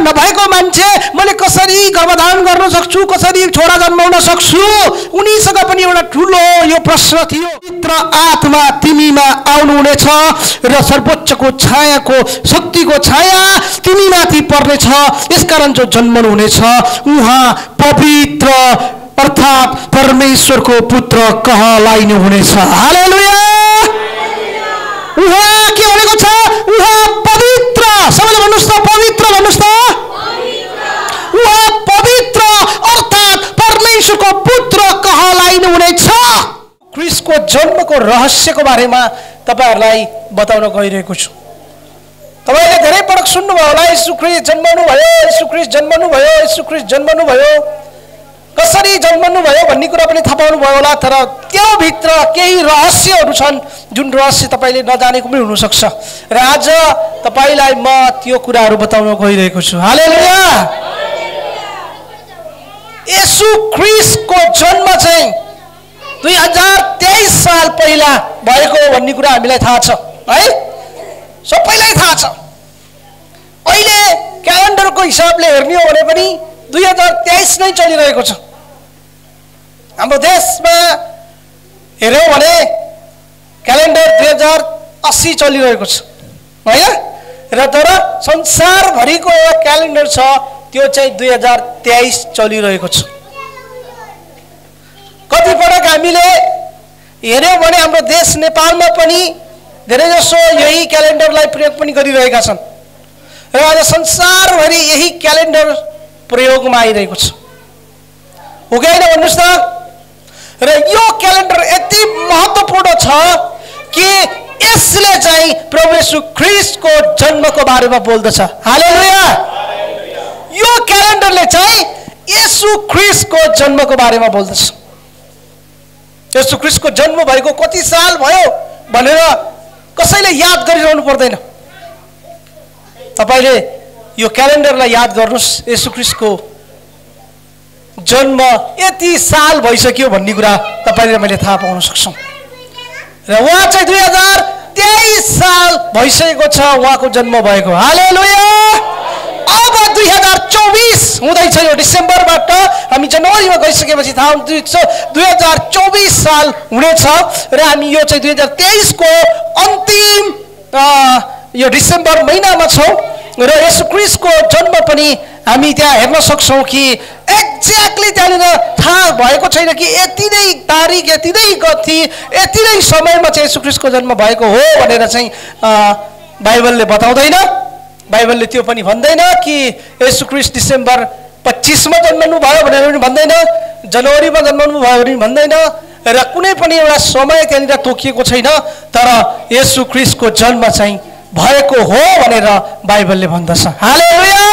नभएको मान्छे मैले कसरी गर्भधारण गर्न सक्छु, कसरी छोरा जन्माउन सक्छु, उनीसँग पनि एउटा ठुलो यो प्रश्न थियो। पवित्र आत्मा तिमीमा आउनुहुनेछ र सर्वोच्चको छायाको शक्तिको छाया तिमीमाथि पर्नेछ, यसकारण जो जन्मनुहुनेछ उहाँ पवित्र अर्थात् परमेश्वरको पुत्र कहलाइनुहुनेछ। हालेलुया। उहाँ के भनेको छ? उहाँ पवित्र, सबैले भन्नुस् त पवित्र भन्नुस् त। उहाँ पवित्र अर्थात् परमेश्वरको पुत्र कहलाइनुहुनेछ। ख्रीष्टको जन्मको रहस्यको बारेमा तपाईहरुलाई बताउन गइरहेको छु। तपाईले धेरै पटक सुन्नुभयो होला, येशू ख्रीष्ट जन्मनु भयो, येशू ख्रीष्ट जन्मनु भयो, येशू ख्रीष्ट जन्मनु भयो, कसरी जन्मनु भयो भन्ने कुरा पनि थाहा पाउनु भयो होला। तर त्यो भित्र केही रहस्यहरू छन् जुन रहस्य तपाईले नजानेको पनि हुन सक्छ र आज तपाईलाई म त्यो कुराहरू बताउन गइरहेको छु। हालेलुया। येशू ख्रीष्टको जन्म चाहिँ 2023 साल पहिला भएको भन्ने कुरा हामीलाई थाहा छ है, सबैलाई थाहा छ। अहिले क्यालेन्डरको हिसाबले हेर्ने हो भने पनि 2023 नै चलिरहेको छ। हाम्रो देशमा हेर्यौं भने क्यालेन्डर 2080 चलिरहेको छ हैन, र तर संसारभरिको एउटा क्यालेन्डर छ त्यो चाहिँ 2023 चलिरहेको छ। कति पटक हामीले हेर्यौं भने हाम्रो देश नेपालमा पनि धेरैजसो यही क्यालेन्डरलाई प्रयोग पनि गरिरहेका छन् र आज संसारभरि यही क्यालेन्डर प्रयोगमा आइरहेको छ। हो कि हैन भन्नुस् त? र यो क्यालेन्डर यति महत्त्वपूर्ण छ कि यसले चाहिँ प्रभु येशू ख्रीष्टको जन्मको बारेमा बोल्दछ। हालेलुया। यो क्यालेन्डरले चाहिँ येशू ख्रीष्टको जन्मको बारेमा बोल्दछ। येशू ख्रीष्टको जन्म भएको कति साल भयो भनेर कसैले याद गरिरहनु पर्दैन। तपाईले यो क्यालेन्डरलाई याद गर्नुस्, येशू ख्रीष्टको जन्म यति साल भइसक्यो भन्ने कुरा तपाईले मैले थाहा पाउन सक्छौं। र उहाँ चाहिँ 2023 साल भइसकेको छ उहाँको जन्म भएको। हालेलुया। अब 2024 हुँदैछ, यो डिसेम्बरबाट हामी जनवरीमा गइसकेपछि थाहा हुन्छ 2024 साल हुनेछ र हामी यो चाहिँ 2023 को अन्तिम यो डिसेम्बर महिनामा छौं र येशू ख्रीष्टको जन्म पनि हामी त्यहाँ हेर्न सक्छौं कि एक्ज्याक्टली त्यहाँनिर थाहा भएको छैन कि यति नै तारिख, यति नै गति, यति नै समयमा चाहिँ येशू ख्रीष्टको जन्म भएको हो भनेर चाहिँ बाइबलले बताउँदैन। बाइबलले त्यो पनि भन्दैन कि येशू ख्रीष्ट डिसेम्बर 25 मा जन्मनु भयो भनेर पनि भन्दैन, जनवरीमा जन्मनु भयो भने भन्दैन र कुनै पनि एउटा समय त्यहाँनिर तोकिएको छैन। तर येशू ख्रीष्टको जन्म चाहिँ भएको हो भनेर बाइबलले भन्दछ। हालेलुया।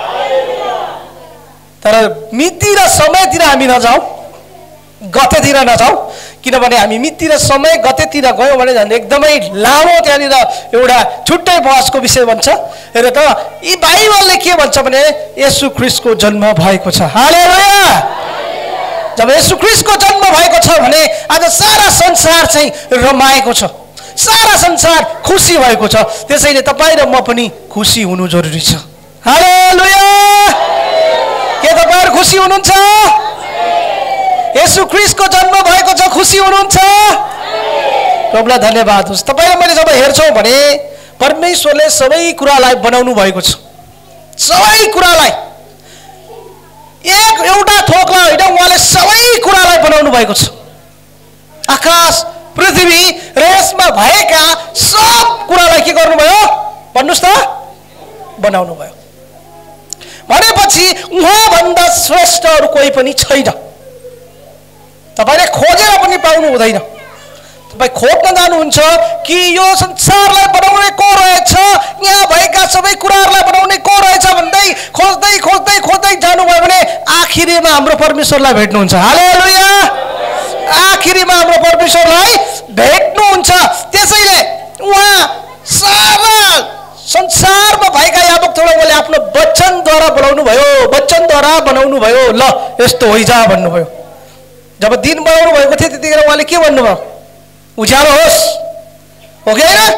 तर मिति र समयतिर हामी नजाऊ, गतेतिर नजाऊ, किनभने हामी मिति र समय गतेतिर गयौं भने झन् एकदमै लामो त्यहाँनिर एउटा छुट्टै बहसको विषय बन्छ। र त यी बाइबलले के भन्छ भने येशू ख्रीष्टको जन्म भएको छ। हालेलुया। जब येशू ख्रीष्टको जन्म भएको छ भने आज सारा संसार चाहिँ रमाएको छ, सारा संसार खुसी भएको छ। त्यसैले तपाई र म पनि खुसी हुनु जरुरी छ। हालेलुया। के तपाईहरु खुसी हुनुहुन्छ? येशू ख्रीष्टको जन्म भएको छ, खुसी हुनुहुन्छ? प्रभुलाई धन्यवाद होस्। तपाईले मैले जब हेर्छौं भने परमेश्वरले सबै कुरालाई बनाउनु भएको छ, सबै कुरालाई एउटा थोकलाई हैन, उहाँले सबै कुरालाई बनाउनु भएको छ। आकाश, पृथ्वी र यसमा भएका सब कुरालाई के गर्नुभयो भन्नुस् त? बनाउनु भयो। भनेपछि उहाँ भन्दा श्रेष्ठ अरु कोही पनि छैन। तपाईले खोजेर पनि पाउनु हुँदैन। तपाई खोज्न जानुहुन्छ कि यो संसारलाई बनाउने को रहेछ, यहाँ भएका सबै कुराहरूलाई बनाउने को रहेछ भन्दै खोज्दै खोज्दै खोज्दै जानुभयो भने आखिरीमा हाम्रो परमेश्वरलाई भेट्नुहुन्छ। हालेलुया। आखिरीमा हाम्रो परमेश्वरलाई भेट्नुहुन्छ। त्यसैले उहाँ सारा संसारमा भएका यावकलाई आफ्नो वचनद्वारा बनाउनु भयो, वचनद्वारा बनाउनु भयो। ल यस्तो होइजा भन्नुभयो। जब दिन बनाउनु भएको थियो त्यतिखेर उहाँले के भन्नुभयो? उज्यालो होस्, हो कि हैन?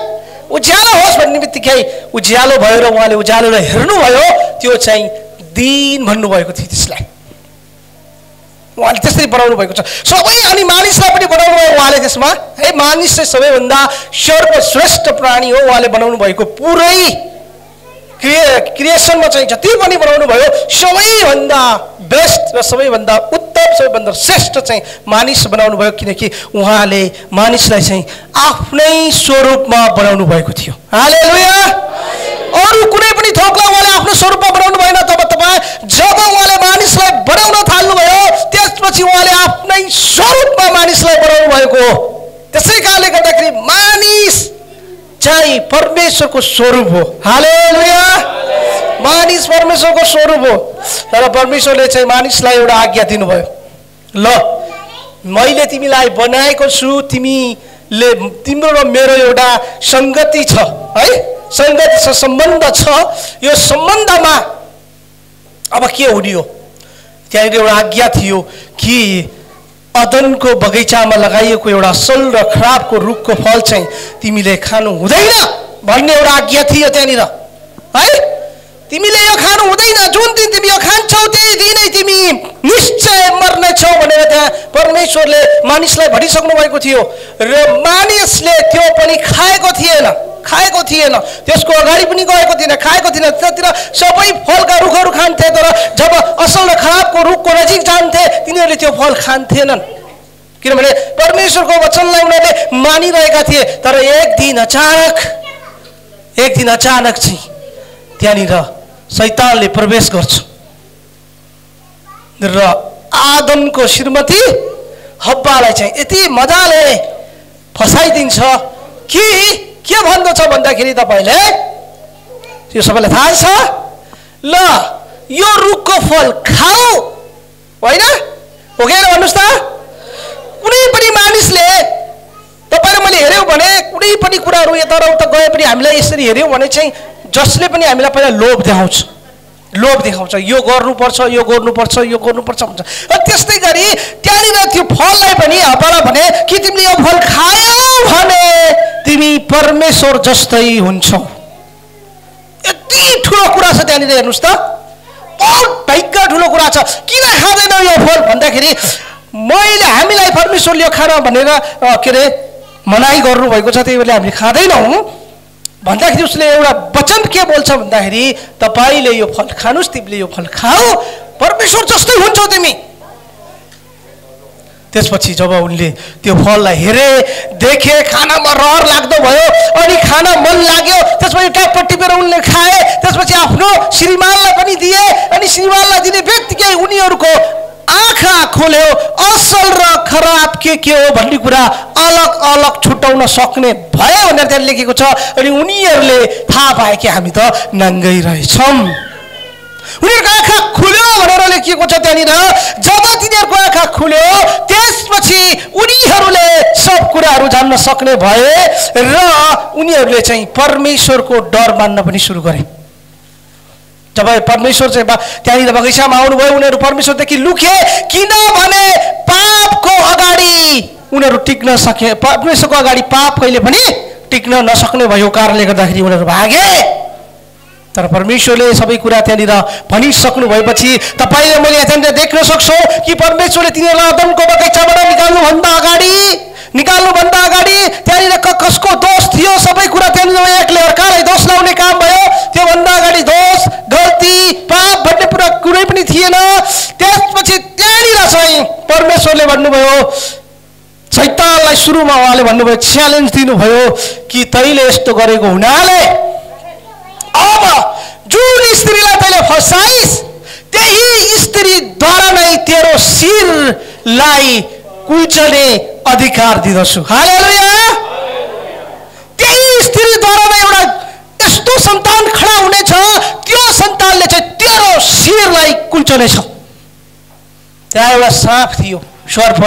उज्यालो होस् भन्ने बित्तिकै उज्यालो भयो र उहाँले उज्यालोलाई हेर्नुभयो। त्यो चाहिँ दिन भन्नुभएको थियो त्यसलाई। उहाँले त्यसरी बनाउनु भएको छ सबै। अनि मानिसलाई पनि बनाउनु भयो उहाँले त्यसमा। है मानिस चाहिँ सबैभन्दा सर्वश्रेष्ठ प्राणी हो उहाँले बनाउनु भएको। पुरै क्रिएसनमा चाहिँ जति पनि बनाउनु भयो सबैभन्दा बेस्ट र सबैभन्दा उत्तम सबैभन्दा श्रेष्ठ चाहिँ मानिस बनाउनु भयो। किनकि उहाँले मानिसलाई चाहिँ आफ्नै स्वरूपमा बनाउनु भएको थियो। हालेलुया। अरू कुनै पनि थोकलाई उहाँले आफ्नो स्वरूपमा बनाउनु भएन। जब उहाँले मानिसलाई बनाउन थाल्नुभयो त्यसपछि उहाँले आफ्नै स्वरूपमा मानिसलाई बनाउनु भएको हो। त्यसै कारणले गर्दाखेरि मानिस चाहिँ परमेश्वरको स्वरूप हो। हालेलुया। मानिस परमेश्वरको स्वरूप हो। तर परमेश्वरले चाहिँ मानिसलाई एउटा आज्ञा दिनुभयो। ल मैले तिमीलाई बनाएको छु, तिमीले तिम्रो र मेरो एउटा संगति छ है, संगति छ, सम्बन्ध छ। यो सम्बन्धमा अब के हुने हो? त्यहाँनिर एउटा आज्ञा थियो कि अदनको बगैँचामा लगाइएको एउटा असल र खराबको रुखको फल चाहिँ तिमीले खानु हुँदैन भन्ने एउटा आज्ञा थियो त्यहाँनिर है। तिमीले यो खानु हुँदैन, जुन दिन तिमी यो खान्छौ त्यही दिनै तिमी निश्चय मर्नेछौ भनेर त्यहाँ परमेश्वरले मानिसलाई भनिसक्नु भएको थियो। र मानिसले त्यो पनि खाएको थिएन, त्यसको अगाडि पनि गएको थिएन, खाएको थिएन। त्यतिर सबै फलका रुखहरू खान्थे, तर जब असल र खराबको रुखको नजिक जान्थे तिनीहरूले त्यो फल खान्थेनन्। किनभने परमेश्वरको वचनलाई उनीहरूले मानिरहेका थिए। तर एक दिन अचानक चाहिँ त्यहाँनिर शैतानले प्रवेश गर्छ र आदमको श्रीमती हब्बालाई चाहिँ यति मजाले फसाइदिन्छ कि के भन्दछ भन्दाखेरि तपाईले यो सबैलाई थाहा छ। ल यो रुखको फल खाऊ होइन, हो कि भन्नुहोस् त। कुनै पनि मानिसले तपाईले मैले हेर्यौ भने कुनै पनि कुराहरू यता र उता गए पनि हामीलाई यसरी हेर्यौ भने चाहिँ जसले पनि हामीलाई पहिला लोभ देखाउँछ, यो गर्नुपर्छ भन्छ। त्यस्तै गरी त्यहाँनिर त्यो फललाई पनि हब्बालाई भने कि तिमीले यो फल खायौ भने तिमी परमेश्वर जस्तै हुन्छौ। यति ठुलो कुरा छ त्यहाँनिर, हेर्नुहोस् त। बहुत भयङ्कर ठुलो कुरा छ। किन खाँदैनौ यो फल भन्दाखेरि हामीलाई परमेश्वरले यो खान भनेर के अरे मनाइ गर्नुभएको छ, त्यही भएर हामीले खाँदैनौँ भन्दाखेरि उसले एउटा वचन के बोल्छ भन्दाखेरि तपाईले यो फल खानुस्, तिमीले यो फल खाऊ, परमेश्वर जस्तै हुन्छौ तिमी। त्यसपछि जब उनले त्यो फललाई हेरे, देखे, खानामा रहर लाग्दो भयो अनि खान मन लाग्यो। त्यसपछि ट्याप्प टिपेर उनले खाए। त्यसपछि आफ्नो श्रीमानलाई पनि दिए अनि श्रीमानलाई दिने बित्तिकै उनीहरूको आँखा खोल्यो। असल र खराब के हो भन्ने कुरा अलग अलग छुटाउन सक्ने भयो भनेर त्यहाँ लेखेको छ। अनि उनीहरूले थाहा पाए कि हामी त नङ्गै रहेछौँ। उनीहरूको आँखा खुल्यो भनेर लेखिएको छ त्यहाँनिर। जब तिनीहरूको आँखा खुल्यो त्यसपछि उनीहरूले सब कुराहरू जान्न सक्ने भए र उनीहरूले चाहिँ परमेश्वरको डर मान्न पनि सुरु गरे। जब परमेश्वर चाहिँ त्यहाँनिर बगैँचामा आउनुभयो उनीहरू परमेश्वरदेखि लुके, किनभने पापको अगाडि उनीहरू टिक्न सके। परमेश्वरको अगाडि पाप कहिले पनि टिक्न नसक्ने भएको कारणले गर्दाखेरि उनीहरू भागे। तर परमेश्वरले सबै कुरा त्यहाँनिर भनिसक्नु भएपछि तपाईँले मैले त्यहाँनिर देख्न सक्छौँ कि परमेश्वरले तिनीहरूलाई अदमको बगैँचाबाट निकाल्नुभन्दा अगाडि त्यहाँनिर कसको दोष थियो सबै कुरा त्यहाँनिर एकले अर्कालाई दोष लाउने काम भयो। त्योभन्दा अगाडि दोष, गल्ती, पाप भन्ने कुरा कुनै पनि थिएन। त्यसपछि त्यहाँनिर चाहिँ परमेश्वरले भन्नुभयो, शैतानलाई सुरुमा उहाँले भन्नुभयो, च्यालेन्ज दिनुभयो कि तैले यस्तो गरेको हुनाले अब जुन स्त्रीलाई तैले फसाइस् त्यही स्त्रीद्वारा नै तेरो शिरलाई कुल्चने अधिकार दिदछु। हालेलुया। त्यही स्त्रीद्वारा नै एउटा यस्तो सन्तान खडा हुनेछ, त्यो सन्तानले चाहिँ तेरो शिरलाई कुल्चनेछ। त्यहाँ एउटा साँप थियो, सर्प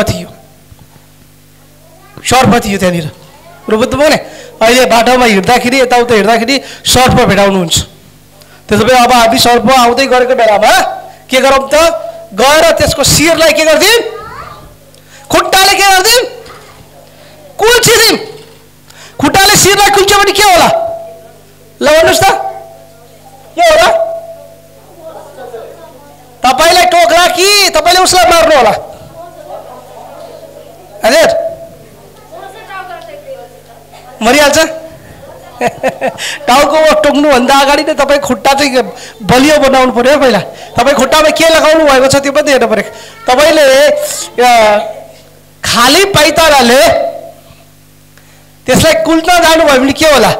थियो त्यहाँनिर। बुझ्नुभयो नि? अहिले बाटोमा हिँड्दाखेरि यताउता हिँड्दाखेरि सर्प भेटाउनुहुन्छ। त्यसो भए अब हामी सर्प आउँदै गरेको बेलामा के गरौँ त? गएर त्यसको शिरलाई के गर्दिउँ? खुट्टाले के गर्दिउँ? कुल्चिदिउँ। खुट्टा खुट्टाले शिरलाई कुल्च्यो भने के होला? ल भन्नुहोस् त, के होला? तपाईलाई टोक्ला कि तपाईले उसलाई मार्नु होला? हजुर मरिहाल्छ। टाउकोमा टोक्नुभन्दा अगाडि नै तपाईँ खुट्टा चाहिँ बलियो बनाउनु पर्यो पहिला। तपाईँ खुट्टामा के लगाउनु भएको छ त्यो पनि हेर्नु पर्यो। तपाईँले खाली पाइताराले त्यसलाई कुल्न जानुभयो भने के होला?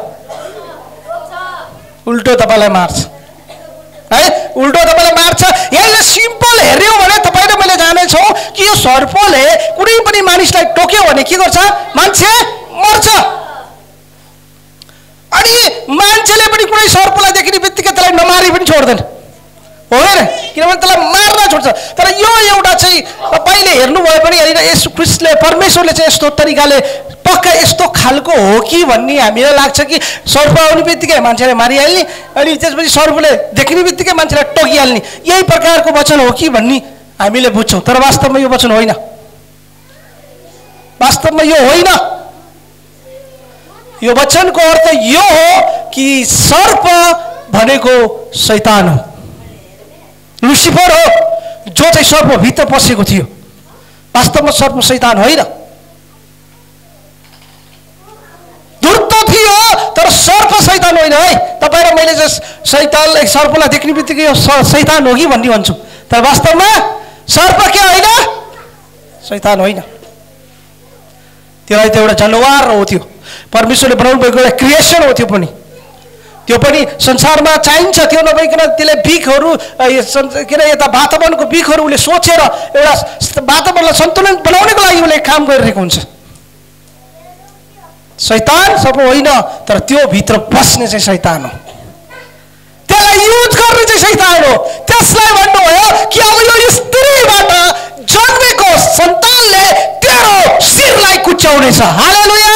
उल्टो तपाईँलाई मार्छ है, उल्टो तपाईँलाई मार्छ। यसले सिम्पल हेऱ्यौँ भने तपाईँ र मैले जानेछौँ कि यो सर्पले कुनै पनि मानिसलाई टोक्यो भने के गर्छ? मान्छे मर्छ। अनि मान्छेले पनि कुनै सर्पलाई देख्ने बित्तिकै त्यसलाई नमारी पनि छोड्दैन, हो होइन? किनभने त्यसलाई मार्न छोड्छ। तर यो एउटा चाहिँ तपाईँले हेर्नुभयो भने यहाँनिर यसो ख्रिस्टले परमेश्वरले चाहिँ यस्तो तरिकाले पक्का यस्तो खालको हो कि भन्ने हामीलाई लाग्छ कि सर्प आउने बित्तिकै मान्छेलाई मारिहाल्ने, अनि त्यसपछि सर्पले देख्ने बित्तिकै मान्छेलाई टोकिहाल्ने, यही प्रकारको वचन हो कि भन्ने हामीले बुझ्छौँ। तर वास्तवमा यो वचन होइन, वास्तवमा यो होइन। यो वचनको अर्थ यो हो कि सर्प भनेको शैतान हो, लुसिफर हो, जो चाहिँ सर्पभित्र पसेको थियो। वास्तवमा सर्प शैतान होइन, धूर्त थियो, तर सर्प शैतान होइन है। तपाईँ र मैले चाहिँ शैतानलाई सर्पलाई देख्ने बित्तिकै यो शैतान हो कि भन्ने भन्छु, तर वास्तवमा सर्प के होइन? शैतान होइन। त्यसलाई त एउटा जनावर हो, त्यो परमेश्वरले बनाउनु भएको एउटा क्रिएसन हो। त्यो पनि संसारमा चाहिन्छ, त्यो नभइकन त्यसले बिखहरू के अरे यता वातावरणको बिखहरू उसले सोचेर एउटा वातावरणलाई सन्तुलन बनाउनको लागि उसले काम गरिरहेको हुन्छ। शैतान सर्प होइन, तर त्यो भित्र बस्ने चाहिँ शैतान हो, त्यसलाई युज गर्ने चाहिँ शैतान हो। त्यसलाई भन्नुभयो कि अब यो स्त्रीबाट जन्मेको सन्तानले तेरो शिरलाई कुच्याउनेछ। हालेलुया।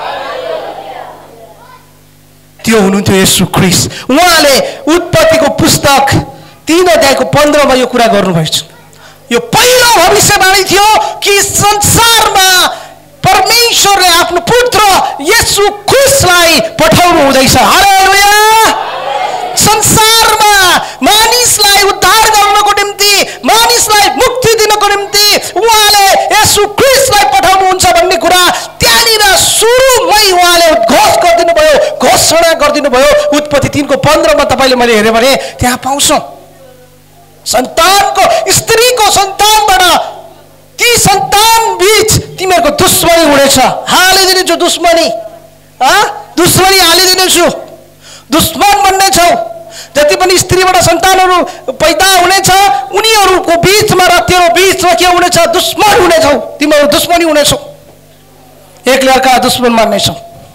त्यो हुनुहुन्थ्यो येशू ख्रीष्ट। उहाँले उत्पत्तिको पुस्तक 3 अध्यायको 15 मा यो कुरा गर्नुभएको छ। यो पहिलो भविष्यवाणी थियो कि संसारमा परमेश्वरले आफ्नो पुत्र येशू ख्रीष्टलाई पठाउनु हुँदैछ। हालेलुया। संसारमा मानिसलाई उद्धार गर्नको निम्ति, मानिसलाई मुक्ति दिनको निम्ति उहाँले येशू ख्रीष्टलाई पठाउनुहुन्छ भन्ने कुरा त्यहाँनिर सुरुमै उहाँले घोष गरिदिनु भयो, घोषणा गरिदिनु भयो। उत्पत्ति 3 को 15 मा तपाईले मैले हेरे भने त्यहाँ पाउँछौँ सन्तानको, स्त्रीको सन्तानबाट ती सन्तान बीच तिमीहरूको दुश्मनी हुनेछ। हालिदिनेछु दुश्मनी, दुश्मनी हालिदिनेछु, दुश्मन बन्नेछौ। जति पनि स्त्रीबाट सन्तानहरू पैदा हुनेछ उनीहरूको बीचमा र तेरो बीचमा के हुनेछ? दुश्मन हुनेछौ, तिमीहरू दुश्मनी हुनेछौ, एकले अर्का दुश्मन मान्नेछौ।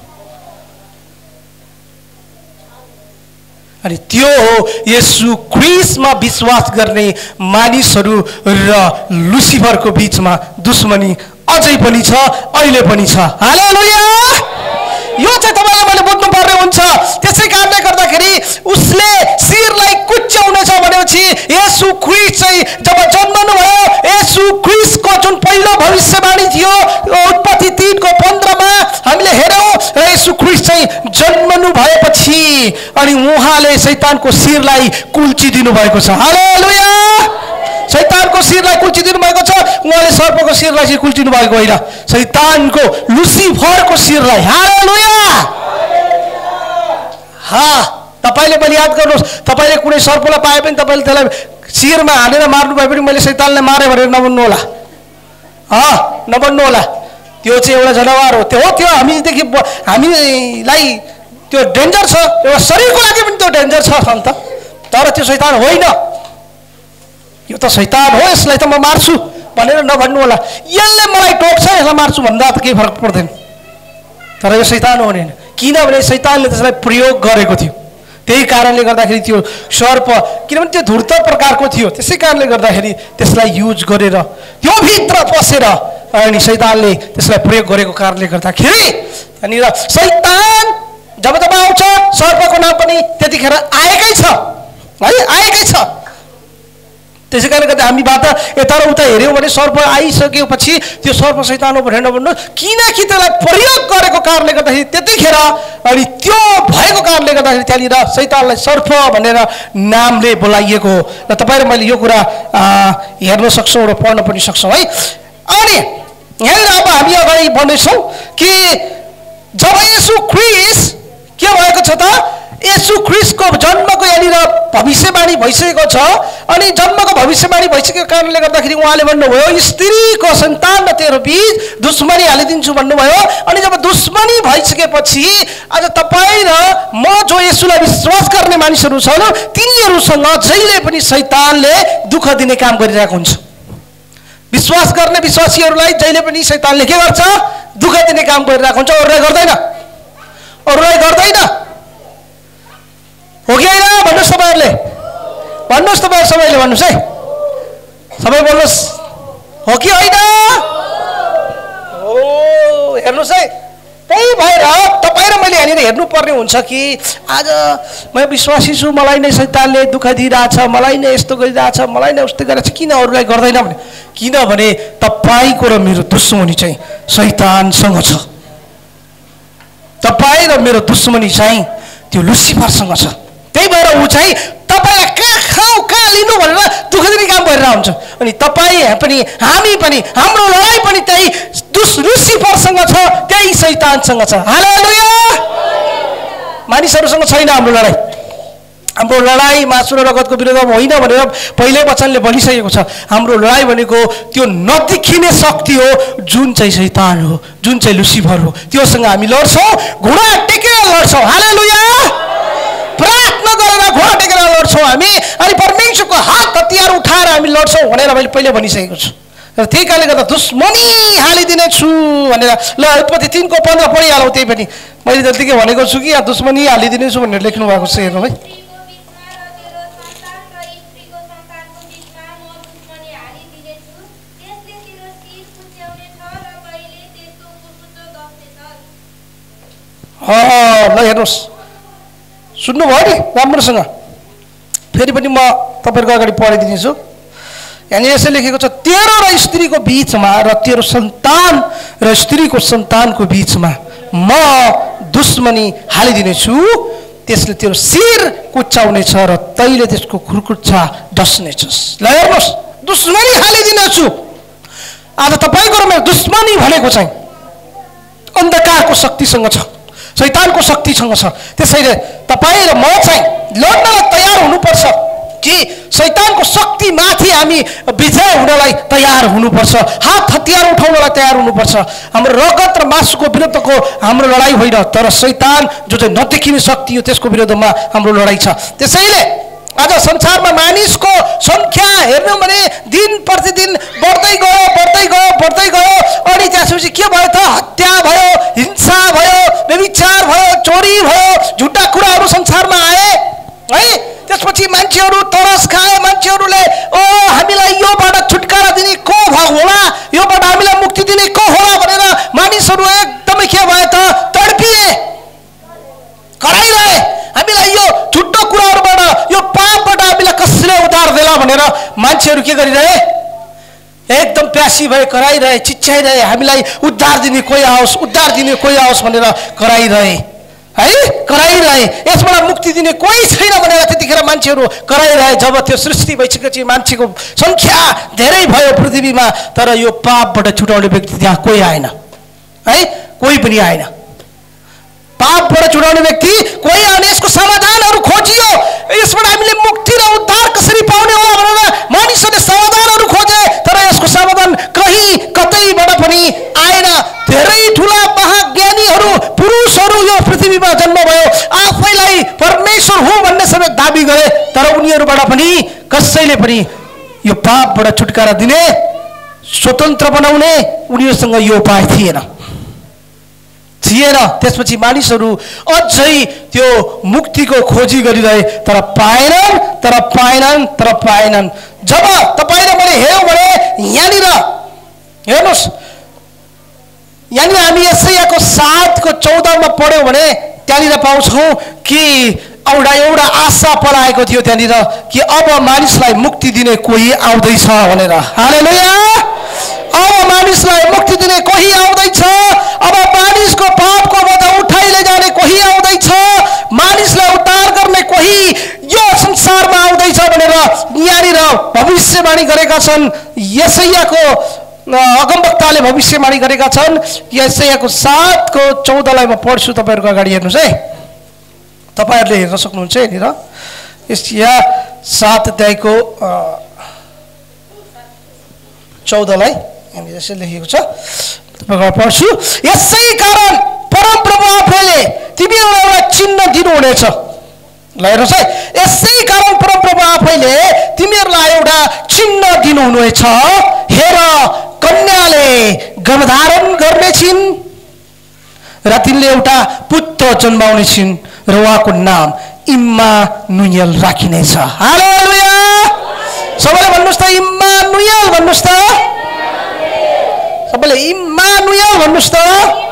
अनि त्यो हो येशू ख्रीष्टमा विश्वास गर्ने मानिसहरू र लुसिफरको बीचमा दुश्मनी अझै पनि छ, अहिले पनि छ। हालेलुया। यो चाहिँ तपाईलाई मैले बुझ्नु पर्ने हुन्छ। त्यसै कारणले गर्दाखेरि उसले शिरलाई कुच्याउनेछ भनेपछि येशू ख्रीष्ट चाहिँ जब जन्मनु भयो, येशू ख्रीष्टको जुन पहिलो भविष्यवाणी थियो उत्पत्ति 3 को 15 मा हामीले हेरौँ, येशू ख्रीष्ट चाहिँ जन्मनु भएपछि अनि उहाँले शैतानको शिरलाई कुल्चिदिनु भएको छ। हालेलुया। शैतानको शिरलाई कुल्चिदिनु भएको छ, उहाँले सर्पको शिरलाई चाहिँ कुल्चिनु भएको होइन, शैतानको लुसिफरको शिरलाई। हालेलुया। तपाईले पनि याद गर्नुहोस्, तपाईले कुनै सर्पलाई पाए पनि तपाईले त्यसलाई शिरमा हालेर मार्नु भए पनि मैले शैतानलाई मारे भनेर नभन्नु होला, नभन्नु होला। त्यो चाहिँ एउटा जनावर हो, त्यो हामीदेखि हामीलाई त्यो डेन्जर छ, एउटा शरीरको लागि पनि त्यो डेन्जर छ अन्त, तर त्यो शैतान होइन। यो त शैतान हो, यसलाई त म मार्छु भनेर नभन्नु होला। यसले मलाई टोक्छ यसलाई मार्छु भन्दा त केही फरक पर्दैन, तर यो शैतान हो नि, किनभने शैतानले त्यसलाई प्रयोग गरेको थियो। त्यही कारणले गर्दाखेरि त्यो सर्प, किनभने त्यो धूर्त प्रकारको थियो, त्यसै कारणले गर्दाखेरि त्यसलाई युज गरेर त्यो भित्र पसेर अनि शैतानले त्यसलाई प्रयोग गरेको कारणले गर्दाखेरि त्यहाँनिर शैतान जब आउँछ, सर्पको नाम पनि त्यतिखेर आएकै छ है, आएकै छ। त्यसै कारणले गर्दा हामीबाट यता र उता हेऱ्यौँ भने सर्प आइसकेपछि त्यो सर्प शैतान हो भनेर नभन्नु, किनकि त्यसलाई प्रयोग गरेको कारणले गर्दाखेरि त्यतिखेर अनि त्यो भएको कारणले गर्दाखेरि त्यहाँनिर शैतानलाई सर्प भनेर नामले बोलाइएको हो। र तपाईँ र मैले यो कुरा हेर्न सक्छौँ र पढ्न पनि सक्छौँ है। अनि यहाँनिर अब हामी अगाडि बढ्नेछौँ कि जब येशू ख्रीष्ट के भएको छ त, येशू ख्रीष्टको जन्मको यहाँनिर भविष्यवाणी भइसकेको छ। अनि जन्मको भविष्यवाणी भइसकेको कारणले गर्दाखेरि उहाँले भन्नुभयो स्त्रीको सन्तान र तेरो बीच दुश्मनी हालिदिन्छु भन्नुभयो। अनि जब दुश्मनी भइसकेपछि आज तपाईँ र म जो येशूलाई विश्वास गर्ने मानिसहरू छन् तिनीहरूसँग जहिले पनि शैतानले दुःख दिने काम गरिरहेको हुन्छ। विश्वास गर्ने विश्वासीहरूलाई जहिले पनि शैतानले के गर्छ, दुःख दिने काम गरिरहेको हुन्छ। अरूलाई गर्दैन, अरूलाई गर्दैन हो कि होइन? भन्नुहोस् तपाईँहरूले, भन्नुहोस् तपाईँ सबैले भन्नुहोस् है, सबै बोल्नुहोस् हो कि होइन? हो, हेर्नुहोस् है। त्यही भएर तपाईँ र मैले यहाँनिर हेर्नुपर्ने हुन्छ कि आज म विश्वासी छु, मलाई नै शैतानले दुःख दिइरहेछ, मलाई नै यस्तो गरिरहेछ, मलाई नै उस्तो गरिरहेछ, किन अरूलाई गर्दैन भने? किनभने तपाईँको र मेरो दुश्मनी चाहिँ शैतानसँग छ। तपाईँ र मेरो दुश्मनी चाहिँ त्यो लुसिफरसँग छ। त्यही भएर ऊ चाहिँ तपाईँलाई कहाँ खाऊ कहाँ लिनु भनेर दुःख दिने काम गरेर हुन्छ। अनि तपाईँ पनि हामी पनि हाम्रो लडाइँ पनि त्यही लुसिफरसँग छ, त्यही शैतानसँग छ। हालेलुया। मानिसहरूसँग छैन हाम्रो लडाइँ। हाम्रो लडाइँ मासु र रगतको विरोधमा होइन भनेर पहिल्यै वचनले भनिसकेको छ। हाम्रो लडाइँ भनेको त्यो नदेखिने शक्ति हो जुन चाहिँ शैतान हो, जुन चाहिँ लुसिफर हो। त्योसँग हामी लड्छौँ, घुँडा टेकेर लड्छौँ। हालेलुया। प्रार्थना गरेर घुँडा टेकेर लड्छौँ हामी। अनि परमेश्वरको हात हतियार उठाएर हामी लड्छौँ भनेर मैले पहिले भनिसकेको छु। र त्यही कारणले गर्दा दुश्मनी हालिदिनेछु भनेर ल उत्पत्ति 3:15 पढिहालौँ। त्यही पनि मैले जतिकै भनेको छु कि यहाँ दुश्मनी हालिदिनेछु भनेर लेख्नु भएको छ। हेर्नु है, ल हेर्नुहोस्, सुन्नुभयो नि राम्रोसँग। फेरि पनि म तपाईँहरूको अगाडि पढिदिनेछु। यहाँनिर यसै लेखेको छ, तेरो र स्त्रीको बिचमा र तेरो सन्तान र स्त्रीको सन्तानको बिचमा म दुश्मनी हालिदिनेछु, त्यसले तेरो शिर कुच्चाउनेछ र तैले त्यसको खुर्कुच्चा डस्नेछस्। ल हेर्नुहोस्, दुश्मनी हालिदिनेछु। आज तपाईँको र मेरो दुश्मनी भनेको चाहिँ अन्धकारको शक्तिसँग छ, शैतानको शक्तिसँग छ। त्यसैले तपाईँ र म चाहिँ लड्नलाई तयार हुनुपर्छ कि शैतानको शक्तिमाथि हामी विजय हुनलाई तयार हुनुपर्छ, हात हतियार उठाउनलाई तयार हुनुपर्छ। हाम्रो रगत र मासुको विरुद्धको हाम्रो लडाइँ होइन, तर शैतान जो चाहिँ नदेखिने शक्ति हो त्यसको विरुद्धमा हाम्रो लडाइँ छ। त्यसैले आज संसारमा मानिसको सङ्ख्या हेर्नु भने दिन प्रतिदिन बढ्दै गयो, बढ्दै गयो, बढ्दै गयो। अनि त्यसपछि के भयो त? हत्या भयो, हिंसा भयो, व्यभिचार भयो, चोरी भयो, झुटा कुराहरू संसारमा आए है। त्यसपछि मान्छेहरू तरस खाए, मान्छेहरूले ओ हामीलाई योबाट छुटकारा दिने को होला, योबाट हामीलाई मुक्ति दिने को होला भनेर मानिसहरू एकदमै के भयो त? तडपिए, कराइरहे। हामीलाई यो झुटो कुराहरूबाट, यो पापबाट हामीलाई कसले उद्धार देला भनेर मान्छेहरू के गरिरहे? एकदम प्यासी भए, कराइरहे, चिच्याइरहे। हामीलाई उद्धार दिने कोही आओस्, उद्धार दिने कोही आओस् भनेर कराइरहे है, कराइरहे। यसबाट मुक्ति दिने कोही छैन भनेर त्यतिखेर मान्छेहरू कराइरहे। जब त्यो सृष्टि भइसकेपछि मान्छेको सङ्ख्या धेरै भयो पृथ्वीमा, तर यो पापबाट छुटाउने व्यक्ति त्यहाँ कोही आएन है, कोही पनि आएन। पापबाट छुटाउने व्यक्ति कोही आएन। यसको समाधानहरू खोजियो, यसबाट हामीले मुक्ति र उद्धार कसरी पाउने होला भनेर मानिसहरूले समाधानहरू खोजे, तर यसको समाधान कहीँ कतैबाट पनि आएन। धेरै ठुला महाज्ञानीहरू, पुरुषहरू यो पृथ्वीमा जन्म भयो, आफैलाई परमेश्वर हो भन्ने समेत दाबी गरे, तर उनीहरूबाट पनि कसैले पनि यो पापबाट छुटकारा दिने, स्वतन्त्र बनाउने उनीहरूसँग यो उपाय थिएन। त्यसपछि मानिसहरू अझै त्यो मुक्तिको खोजी गरिरहे, तर पाएनन्, तर पाएनन्, तर पाएनन्। जब तपाईँ र मैले हेऱ्यौँ भने यहाँनिर हेर्नुहोस्, यहाँनिर हामी यशैयाको 7:14 पढ्यौँ भने त्यहाँनिर पाउँछौँ कि एउटा आशा पलाएको थियो त्यहाँनिर कि अब मानिसलाई मुक्ति दिने कोही आउँदैछ भनेर। हालेलुया। अब मानिसलाई मुक्ति दिने कोही आउँदैछ, अब मानिसको पापकोबाट उठाइ लैजाने कोही आउँदैछ, मानिसलाई उद्धार गर्ने कोही यो संसारमा आउँदैछ भनेर यहाँनिर भविष्यवाणी गरेका छन्। यशायाको अगमवक्ताले भविष्यवाणी गरेका छन्। यशायाको 7:14 म पढ्छु, तपाईँहरूको अगाडि हेर्नुहोस् है, तपाईँहरूले हेर्न सक्नुहुन्छ यहाँनिर। यशाया 7:14 यहाँनिर यसरी लेखेको छ, तपाईँको पढ्छु। यसै कारण परमप्रभु आफैले तिमीहरूलाई एउटा चिन्ह दिनुहुनेछ। ल हेर्नुहोस् है, यसै कारण परमप्रभु आफैले तिमीहरूलाई एउटा चिन्ह दिनुहुनेछ। हेर, कन्याले गर्भधारण गर्नेछिन् र तिनले एउटा पुत्र जन्माउने छिन् र उहाँको नाम इम्मानुएल राखिनेछ। हालेलुया। सबैले भन्नुहोस् त इम्मानुएल भन्नुहोस् त, सबैले इम्मानुएल भन्नुहोस् त,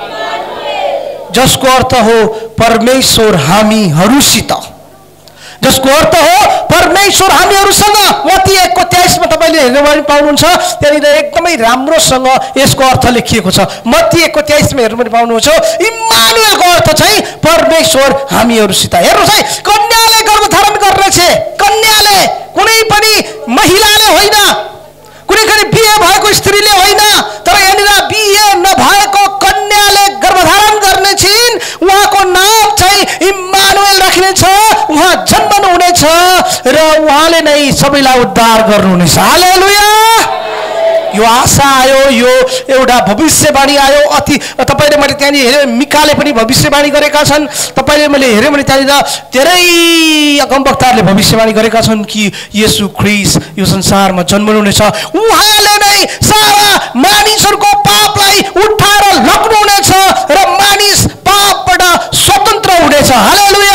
जसको अर्थ हो परमेश्वर हामीहरूसित, जसको अर्थ हो परमेश्वर हामीहरूसँग। मत्ती 1:23 मा तपाईँले हेर्नु पाउनुहुन्छ, त्यहाँनिर एकदमै राम्रोसँग यसको अर्थ लेखिएको छ। मत्ती 1:23 मा हेर्नु पनि पाउनुहुन्छ। इम्मानुएलको अर्थ चाहिँ परमेश्वर हामीहरूसित। हेर्नुहोस् है, कन्याले गर्भधारण गर्नेछ। कन्याले, कुनै पनि महिलाले होइन, कुनै पनि बिहे भएको स्त्रीले होइन, तर यहाँनिर बिहे नभएको कन्याले गर्भधारण गर्ने छिन्। उहाँको नाम चाहिँ इम्मानुएल राखिनेछ। उहाँ जन्मनु हुनेछ र उहाँले नै सबैलाई उद्धार गर्नुहुनेछ। हालेलुया। यो आशा आयो, यो एउटा भविष्यवाणी आयो। अति तपाईँले मैले त्यहाँनिर हेरेँ, मिकाले पनि भविष्यवाणी गरेका छन्। तपाईँले मैले हेरेँ भने त्यहाँनिर धेरै अगमवक्ताहरूले भविष्यवाणी गरेका छन् कि येशू ख्रीष्ट यो संसारमा जन्मनु हुनेछ। उहाँले नै सारा मानिसहरूको पापलाई उठाएर लग्नुहुनेछ र मानिस पापबाट स्वतन्त्र हुनेछ। हालेलुया।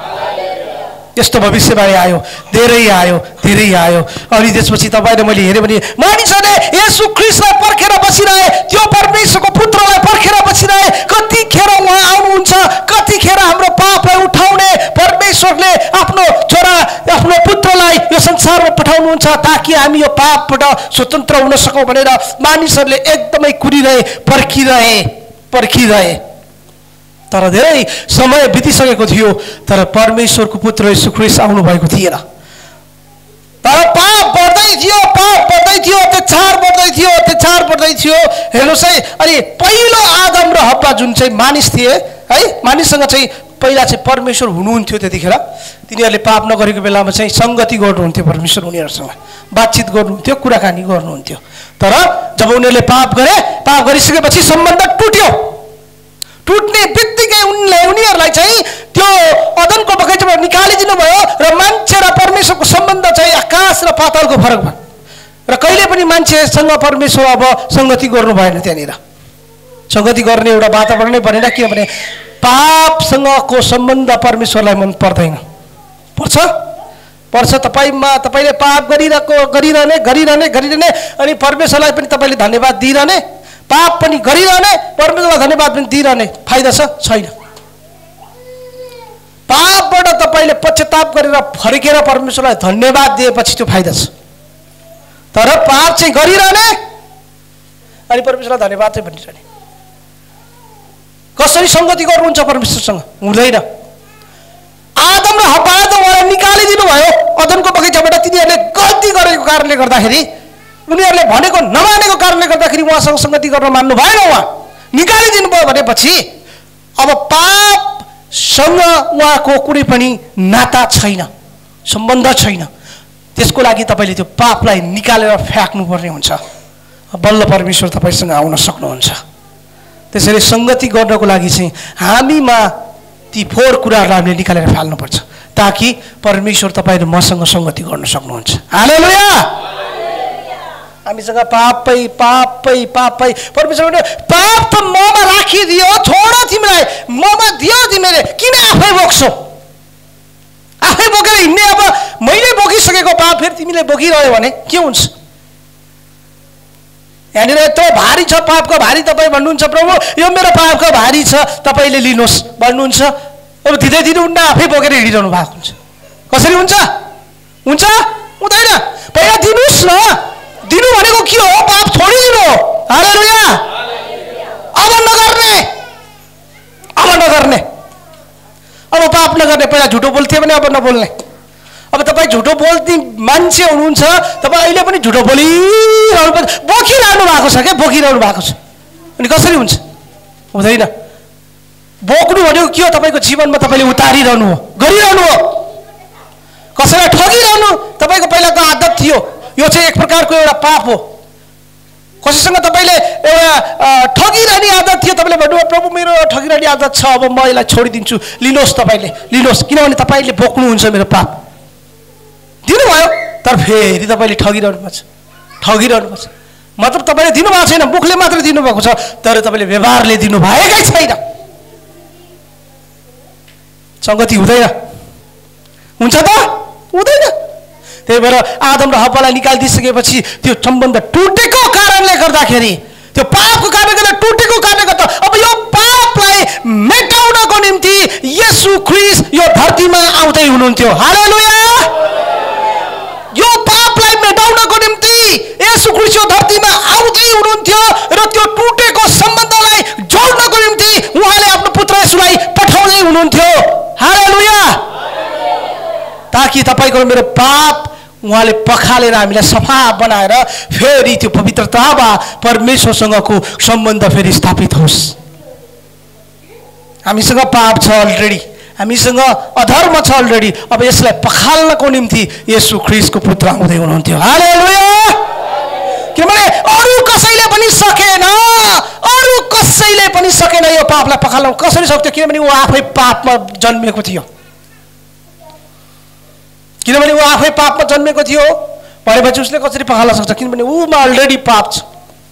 यस्तो भविष्यवाणी आयो, धेरै आयो, धेरै आयो। अनि त्यसपछि तपाईँले मैले हेरेँ भने मानिसहरूले येशू ख्रीष्टलाई पर्खेर बसिरहे, त्यो परमेश्वरको पुत्रलाई पर्खेर बसिरहे। कतिखेर उहाँ आउनुहुन्छ, कतिखेर हाम्रो पापलाई उठाउने परमेश्वरले आफ्नो छोरा, आफ्नो पुत्रलाई यो संसारमा पठाउनुहुन्छ ताकि हामी यो पापबाट स्वतन्त्र हुन सकौँ भनेर मानिसहरूले एकदमै कुरिरहे, पर्खिरहे। तर धेरै समय बितिसकेको थियो, तर परमेश्वरको पुत्र येशू ख्रीष्ट आउनु भएको थिएन। तर पाप बढ्दै थियो, अत्याचार बढ्दै थियो। हेर्नुहोस् है, अनि पहिलो आदम र हव्वा जुन चाहिँ मानिस थिए है, मानिससँग चाहिँ पहिला चाहिँ परमेश्वर हुनुहुन्थ्यो। त्यतिखेर तिनीहरूले पाप नगरेको बेलामा चाहिँ सङ्गति गर्नुहुन्थ्यो, परमेश्वर उनीहरूसँग बातचित गर्नुहुन्थ्यो, कुराकानी गर्नुहुन्थ्यो। तर जब उनीहरूले पाप गरिसकेपछि सम्बन्ध टुट्ने बित्तिकै उनीहरूलाई चाहिँ त्यो अदनको बगैँचाबाट निकालिदिनु भयो र मान्छे र परमेश्वरको सम्बन्ध चाहिँ आकाश र पातालको फरक भयो र कहिले पनि मान्छेसँग परमेश्वर अब सङ्गति गर्नु भएन। त्यहाँनिर सङ्गति गर्ने एउटा वातावरण नै बनेन, किनभने पापसँगको सम्बन्ध परमेश्वरलाई मन पर्दैन। पर्छ तपाईँले पाप गरिरहने अनि परमेश्वरलाई पनि तपाईँले धन्यवाद दिइरहने, पाप पनि गरिरहने, परमेश्वरलाई धन्यवाद पनि दिइरहने। फाइदा छैन। पापबाट तपाईँले पश्चाताप गरेर फर्केर परमेश्वरलाई धन्यवाद दिएपछि त्यो फाइदा छ। तर पाप चाहिँ गरिरहने अनि परमेश्वरलाई धन्यवाद चाहिँ भनिरहने। कसरी सङ्गति गर्नुहुन्छ परमेश्वरसँग? हुँदैन। आदम र हव्वाले त उहाँलाई निकालिदिनु भयो अदनको बगैँचाबाट। तिनीहरूले गल्ती गरेको कारणले गर्दाखेरि, उनीहरूले भनेको नमानेको कारणले गर्दाखेरि उहाँसँग सङ्गति गर्न मान्नु भएन। उहाँ निकालिदिनु भयो भनेपछि अब पापसँग उहाँको कुनै पनि नाता छैन, सम्बन्ध छैन। त्यसको लागि तपाईँले त्यो पापलाई निकालेर फ्याँक्नुपर्ने हुन्छ, बल्ल परमेश्वर तपाईँसँग आउन सक्नुहुन्छ। त्यसैले सङ्गति गर्नको लागि चाहिँ हामीमा ती फोहोर कुराहरूलाई हामीले निकालेर फाल्नुपर्छ ताकि परमेश्वर तपाईँ र मसँग सङ्गति गर्न सक्नुहुन्छ। हालेलुया। हामीसँग पापै परमेश्वर पाप त ममा राखिदियो, छोड तिमीलाई, ममा दियो तिमीले, किन आफै बोक्छौ? आफै बोकेर हिँड्ने। अब मैले बोकिसकेको पाप फेरि तिमीले बोकिरह्यो भने के हुन्छ? यहाँनिर यत्रो भारी छ पापको भारी, तपाईँ भन्नुहुन्छ प्रभु यो मेरो पापको भारी छ, तपाईँले लिनुहोस् भन्नुहुन्छ। अब दिँदै दिनुहुन्न, आफै बोकेर हिँडिरहनु भएको हुन्छ। कसरी हुन्छ? हुन्छ? हुँदैन। पहिला दिनुहोस् न। दिनु भनेको के हो? पाप छोडिदिनु हो। हालेलुया। अब नगर्ने, अब नगर्ने, अब पाप नगर्ने। पहिला झुटो बोल्थे भने अब नबोल्ने। अब तपाईँ झुटो बोल्ने मान्छे हुनुहुन्छ, तपाईँ अहिले पनि झुटो बोलिरहनु पर्छ, बोकिरहनु भएको छ क्या, बोकिरहनु भएको छ। अनि कसरी हुन्छ? हुँदैन। बोक्नु भनेको के हो? तपाईँको जीवनमा तपाईँले उतारिरहनु हो, गरिरहनु हो। कसैलाई ठगिरहनु तपाईँको पहिलाको आदत थियो, यो चाहिँ एक प्रकारको एउटा पाप हो। कसैसँग तपाईँले एउटा ठगिरहने आदत थियो, तपाईँले भन्नुभयो प्रभु मेरो ठगिरहने आदत छ, अब म यसलाई छोडिदिन्छु, लिनुहोस्, तपाईँले लिनुहोस्, किनभने तपाईँले बोक्नुहुन्छ मेरो पाप। दिनुभयो, तर फेरि तपाईँले ठगिरहनु पर्छ, ठगिरहनु पर्छ। मतलब तपाईँले दिनुभएको छैन, मुखले मात्र दिनुभएको छ, तर तपाईँले व्यवहारले दिनुभएकै छैन। सङ्गति हुँदैन। हुन्छ त? हुँदैन। त्यही भएर आदम र हव्वालाई निकालिदिइसकेपछि त्यो सम्बन्ध टुटेको कारणले गर्दाखेरि, त्यो पापको कारणले गर्दा टुटेको कारणले गर्दा अब यो पापलाई मेटाउनको निम्ति येशू ख्रीष्ट यो धरतीमा आउँदै हुनुहुन्थ्यो। हालेलुया। यो पापलाई मेटाउनको निम्ति येशू ख्रीष्ट यो धरतीमा आउँदै हुनुहुन्थ्यो र त्यो टुटेको सम्बन्धलाई जोड्नको निम्ति उहाँले आफ्नो पुत्र येशूलाई पठाउँदै हुनुहुन्थ्यो। हालेलुया। ताकि तपाईँको मेरो पाप उहाँले पखालेर हामीलाई सफा बनाएर फेरि त्यो पवित्रता वा परमेश्वरसँगको सम्बन्ध फेरि स्थापित होस्। हामीसँग पाप छ अलरेडी, हामीसँग अधर्म छ अलरेडी, अब यसलाई पखाल्नको निम्ति येशू ख्रीष्टको पुत्र आउँदै हुनुहुन्थ्यो। हालेलुया। किनभने अरू कसैले पनि सकेन, अरू कसैले पनि सकेन यो पापलाई पखाल्न। कसरी सक्थ्यो? किनभने ऊ आफै पापमा जन्मेको थियो, किनभने ऊ आफै पापमा जन्मेको थियो भनेपछि उसले कसरी पखाल्न सक्छ? किनभने ऊमा अलरेडी पाप छ।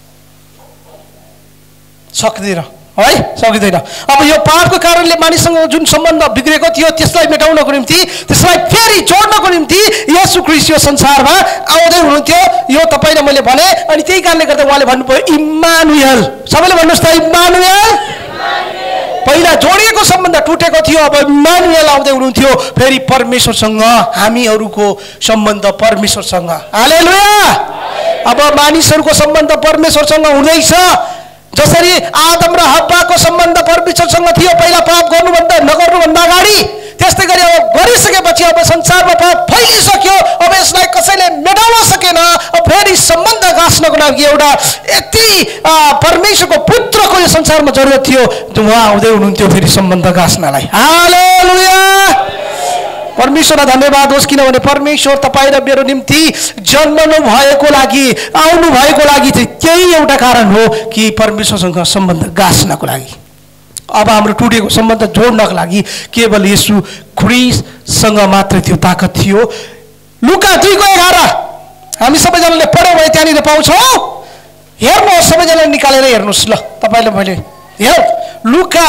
सक्दैन है, सकिँदैन। अब यो पापको कारणले मानिससँग जुन सम्बन्ध बिग्रेको थियो त्यसलाई मेटाउनको निम्ति, त्यसलाई फेरि जोड्नको निम्ति येशू ख्रीष्ट यो संसारमा आउँदै हुनुहुन्थ्यो। यो तपाईँले मैले भने, अनि त्यही कारणले गर्दा उहाँले भन्नुभयो इम्मानुएल। सबैले भन्नुहोस् त इम्मानुएल। पहिला जोडिएको सम्बन्ध टुटेको थियो, अब इम्मानुएल आउँदै हुनुहुन्थ्यो, फेरि परमेश्वरसँग हामीहरूको सम्बन्ध परमेश्वरसँग। हालेलुया। अब मानिसहरूको सम्बन्ध परमेश्वरसँग हुँदैछ। जसरी आदम र हव्वाको सम्बन्ध परमेश्वरसँग थियो पहिला पाप गर्नुभन्दा नगर्नुभन्दा अगाडि, त्यस्तै गरी अब गरिसकेपछि अब संसारमा पाप फैलिसक्यो, अब यसलाई कसैले मेटाउन सकेन। अब फेरि सम्बन्ध गाँच्नको लागि एउटा यति परमेश्वरको पुत्रको यो संसारमा जरुरत थियो, उहाँ आउँदै हुनुहुन्थ्यो फेरि सम्बन्ध गाँच्नलाई। हालेलुया। परमेश्वरलाई धन्यवाद होस्, किनभने परमेश्वर तपाईँ र मेरो निम्ति जन्मनु भएको लागि, आउनु भएको लागि चाहिँ त्यही एउटा कारण हो कि परमेश्वरसँग सम्बन्ध गाँच्नको लागि। अब हाम्रो टुटेको सम्बन्ध जोड्नको लागि केवल येशू ख्रीष्टसँग मात्रै त्यो ताकत थियो। लुका 2:11 हामी सबैजनाले पढ्यौँ भने त्यहाँनिर पाउँछौँ। हेर्नुहोस्, सबैजनाले निकालेर हेर्नुहोस् ल। तपाईँले मैले हेर लुका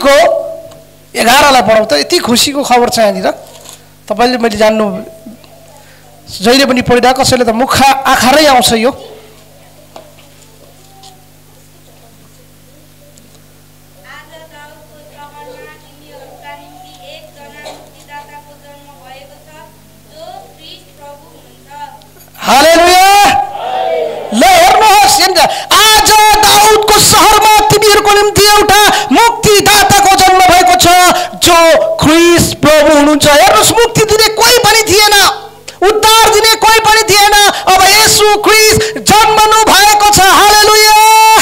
2:11 पढाउँ त, यति खुसीको खबर छ यहाँनिर। तपाईँले मैले जान्नु जहिले पनि पढिरहेको, कसैले त मुख आँखारै आउँछ यो। हालेलुया। ल हेर्नुहोस्, आज दाउदको सहरमा तिमीहरूको निम्ति एउटा मुक्तिदाताको जन्म भएको छ, जो ख्रीष्ट प्रभु हुनुहुन्छ। हेर्नुहोस्, मुक्ति दिने कोही पनि थिएन, उद्धार दिने कोही पनि थिएन, अब येशू ख्रीष्ट जन्मनु भएको छ। हालेलुया।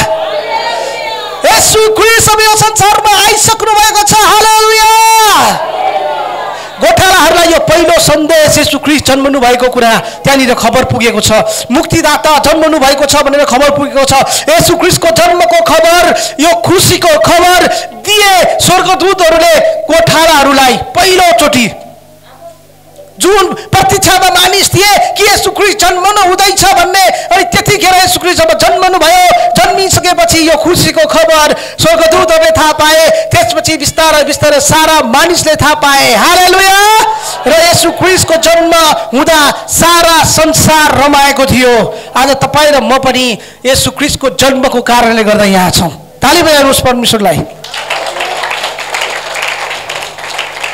येशू ख्रीष्ट अब यो संसारमा आइसक्नु भएको छ। हालेलुया। गोठालाहरूलाई यो पहिलो सन्देश येशू ख्रीष्ट जन्मनु भएको कुरा त्यहाँनिर खबर पुगेको छ। मुक्तिदाता जन्मनु भएको छ भनेर खबर पुगेको छ। येशू ख्रीष्टको जन्मको खबर, यो खुसीको खबर दिए स्वर्गदूतहरूले गोठालाहरूलाई पहिलोचोटि। जुन प्रतीक्षामा मानिस थिए कि येशू ख्रीष्ट जन्मनु हुँदैछ भन्ने, अनि त्यतिखेर येशू ख्रीष्ट जब जन्मनु भयो, जन्मिसकेपछि यो खुसीको खबर स्वर्गदूतहरूले थाहा पाए, त्यसपछि बिस्तारै बिस्तारै सारा मानिसले थाहा पाए। हालेलुया। र येशू ख्रीष्टको जन्म हुँदा सारा संसार रमाएको थियो। आज तपाईँ र म पनि येशू ख्रीष्टको जन्मको कारणले गर्दा यहाँ छौँ। ताली बजाउनुहोस् परमेश्वरलाई।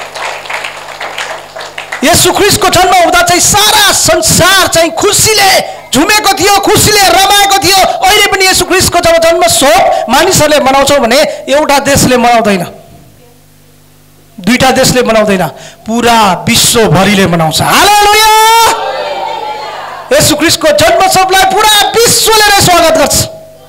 येशू ख्रीष्टको जन्म हुँदा चाहिँ सारा संसार चाहिँ खुसीले झुमेको थियो, खुसीले रमाएको थियो। अहिले पनि येशू ख्रीष्टको जब जन्मोत्सव मानिसहरूले मनाउँछौँ भने एउटा देशले मनाउँदैन, दुईटा देशले मनाउँदैन, पुरा विश्वभरिले मनाउँछ। हालेलुया! येशू ख्रीष्टको जन्मोत्सवलाई पुरा विश्वले नै स्वागत गर्छ।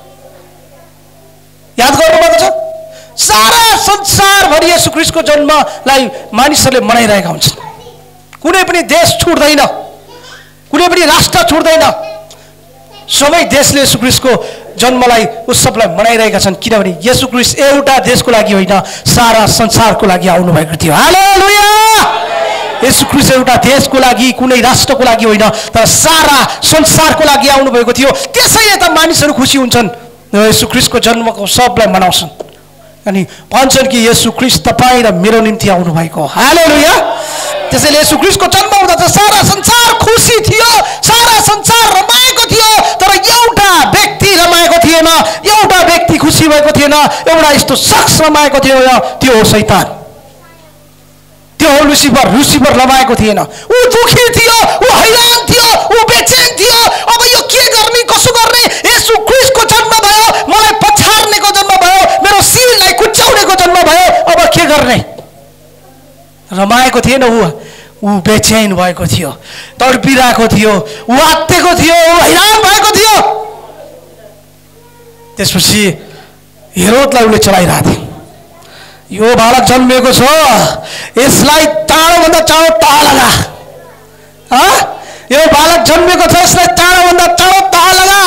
याद गर्नुभएको छ, सारा संसारभरि येशू ख्रीष्टको जन्मलाई मानिसहरूले मनाइरहेका हुन्छन्। कुनै पनि देश छुट्दैन, कुनै पनि राष्ट्र छुट्दैन, सबै देशले येशू ख्रीष्टको जन्मलाई उत्सवलाई मनाइरहेका छन्। किनभने येशू ख्रीष्ट एउटा देशको लागि होइन, सारा संसारको लागि आउनुभएको थियो। हालेलुया! येशू ख्रीष्ट एउटा देशको लागि, कुनै राष्ट्रको लागि होइन, तर सारा संसारको लागि आउनुभएको थियो। त्यसैले त मानिसहरू खुसी हुन्छन्, येशू ख्रीष्टको जन्मको उत्सवलाई मनाउँछन् अनि भन्छन् कि येशू ख्रीष्ट तपाईँ र मेरो निम्ति आउनुभएको। हालेलुया! त्यसैले येशू ख्रीष्टको जन्म हुँदा त सारा संसार खुसी थियो, सारा संसार रमाएको थियो, तर एउटा व्यक्ति रमाएको थिएन, एउटा व्यक्ति खुसी भएको थिएन, एउटा यस्तो शख्स रमाएको थियो, त्यो हो शैतान, त्यो हो लुसिफर। लुसिफर रमाएको थिएन, ऊ दुखी थियो, ऊ हैरान थियो, ऊ बेचैन थियो। अब यो के गर्ने, कसो गर्ने? येशू ख्रीष्टको जन्म भयो, मलाई पछार्नेको जन्म भयो, मेरो शिरलाई कुच्याउनेको जन्म भयो, अब के गर्ने? रमाएको थिएन, ऊ बेचैन भएको थियो, तडपिरहेको थियो, ऊ आत्तेको थियो, ऊ हैरान भएको थियो। त्यसपछि हेरोदलाई उसले चलाइरहेको थियो, यो बालक जन्मिएको छ, यसलाई चाँडोभन्दा चाँडो ताहा लगा। यो बालक जन्मिएको छ, यसलाई चाँडोभन्दा चाँडो ताहा लगा।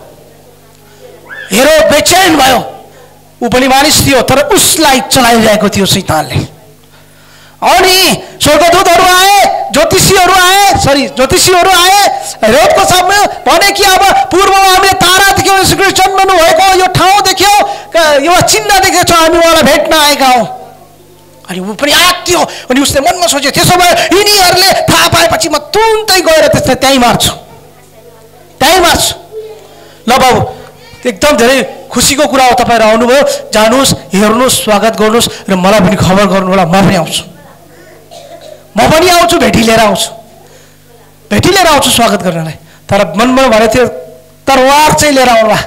हेरोद बेचैन भयो, ऊ पनि मानिस थियो, तर उसलाई चलाइरहेको थियो शैतानले। अनि स्वर्गदूतहरू आए, ज्योतिषीहरू आए हेरोदको सामने, भने कि अब पूर्वमा हामीले तारा देख्यौँ, येशू ख्रीष्ट जन्मनु भएको, यो ठाउँ देख्यौँ, यो चिन्ह देखेको छ, हामी उहाँलाई भेट्न आएका हौँ। अनि ऊ पनि आत्यो। अनि उसले मनमा सोच्यो, त्यसो भए यिनीहरूले थाहा पाएपछि म तुरुन्तै गएर त्यसलाई त्यहीँ मार्छु। ल बाबु, एकदम धेरै खुसीको कुरा हो, तपाईँहरू आउनुभयो, जानुहोस्, हेर्नुहोस्, स्वागत गर्नुहोस् र मलाई पनि खबर गर्नु होला, म पनि आउँछु, भेटी लिएर आउँछु स्वागत गर्नलाई। तर मनमा भने थियो तरवार चाहिँ लिएर आउला,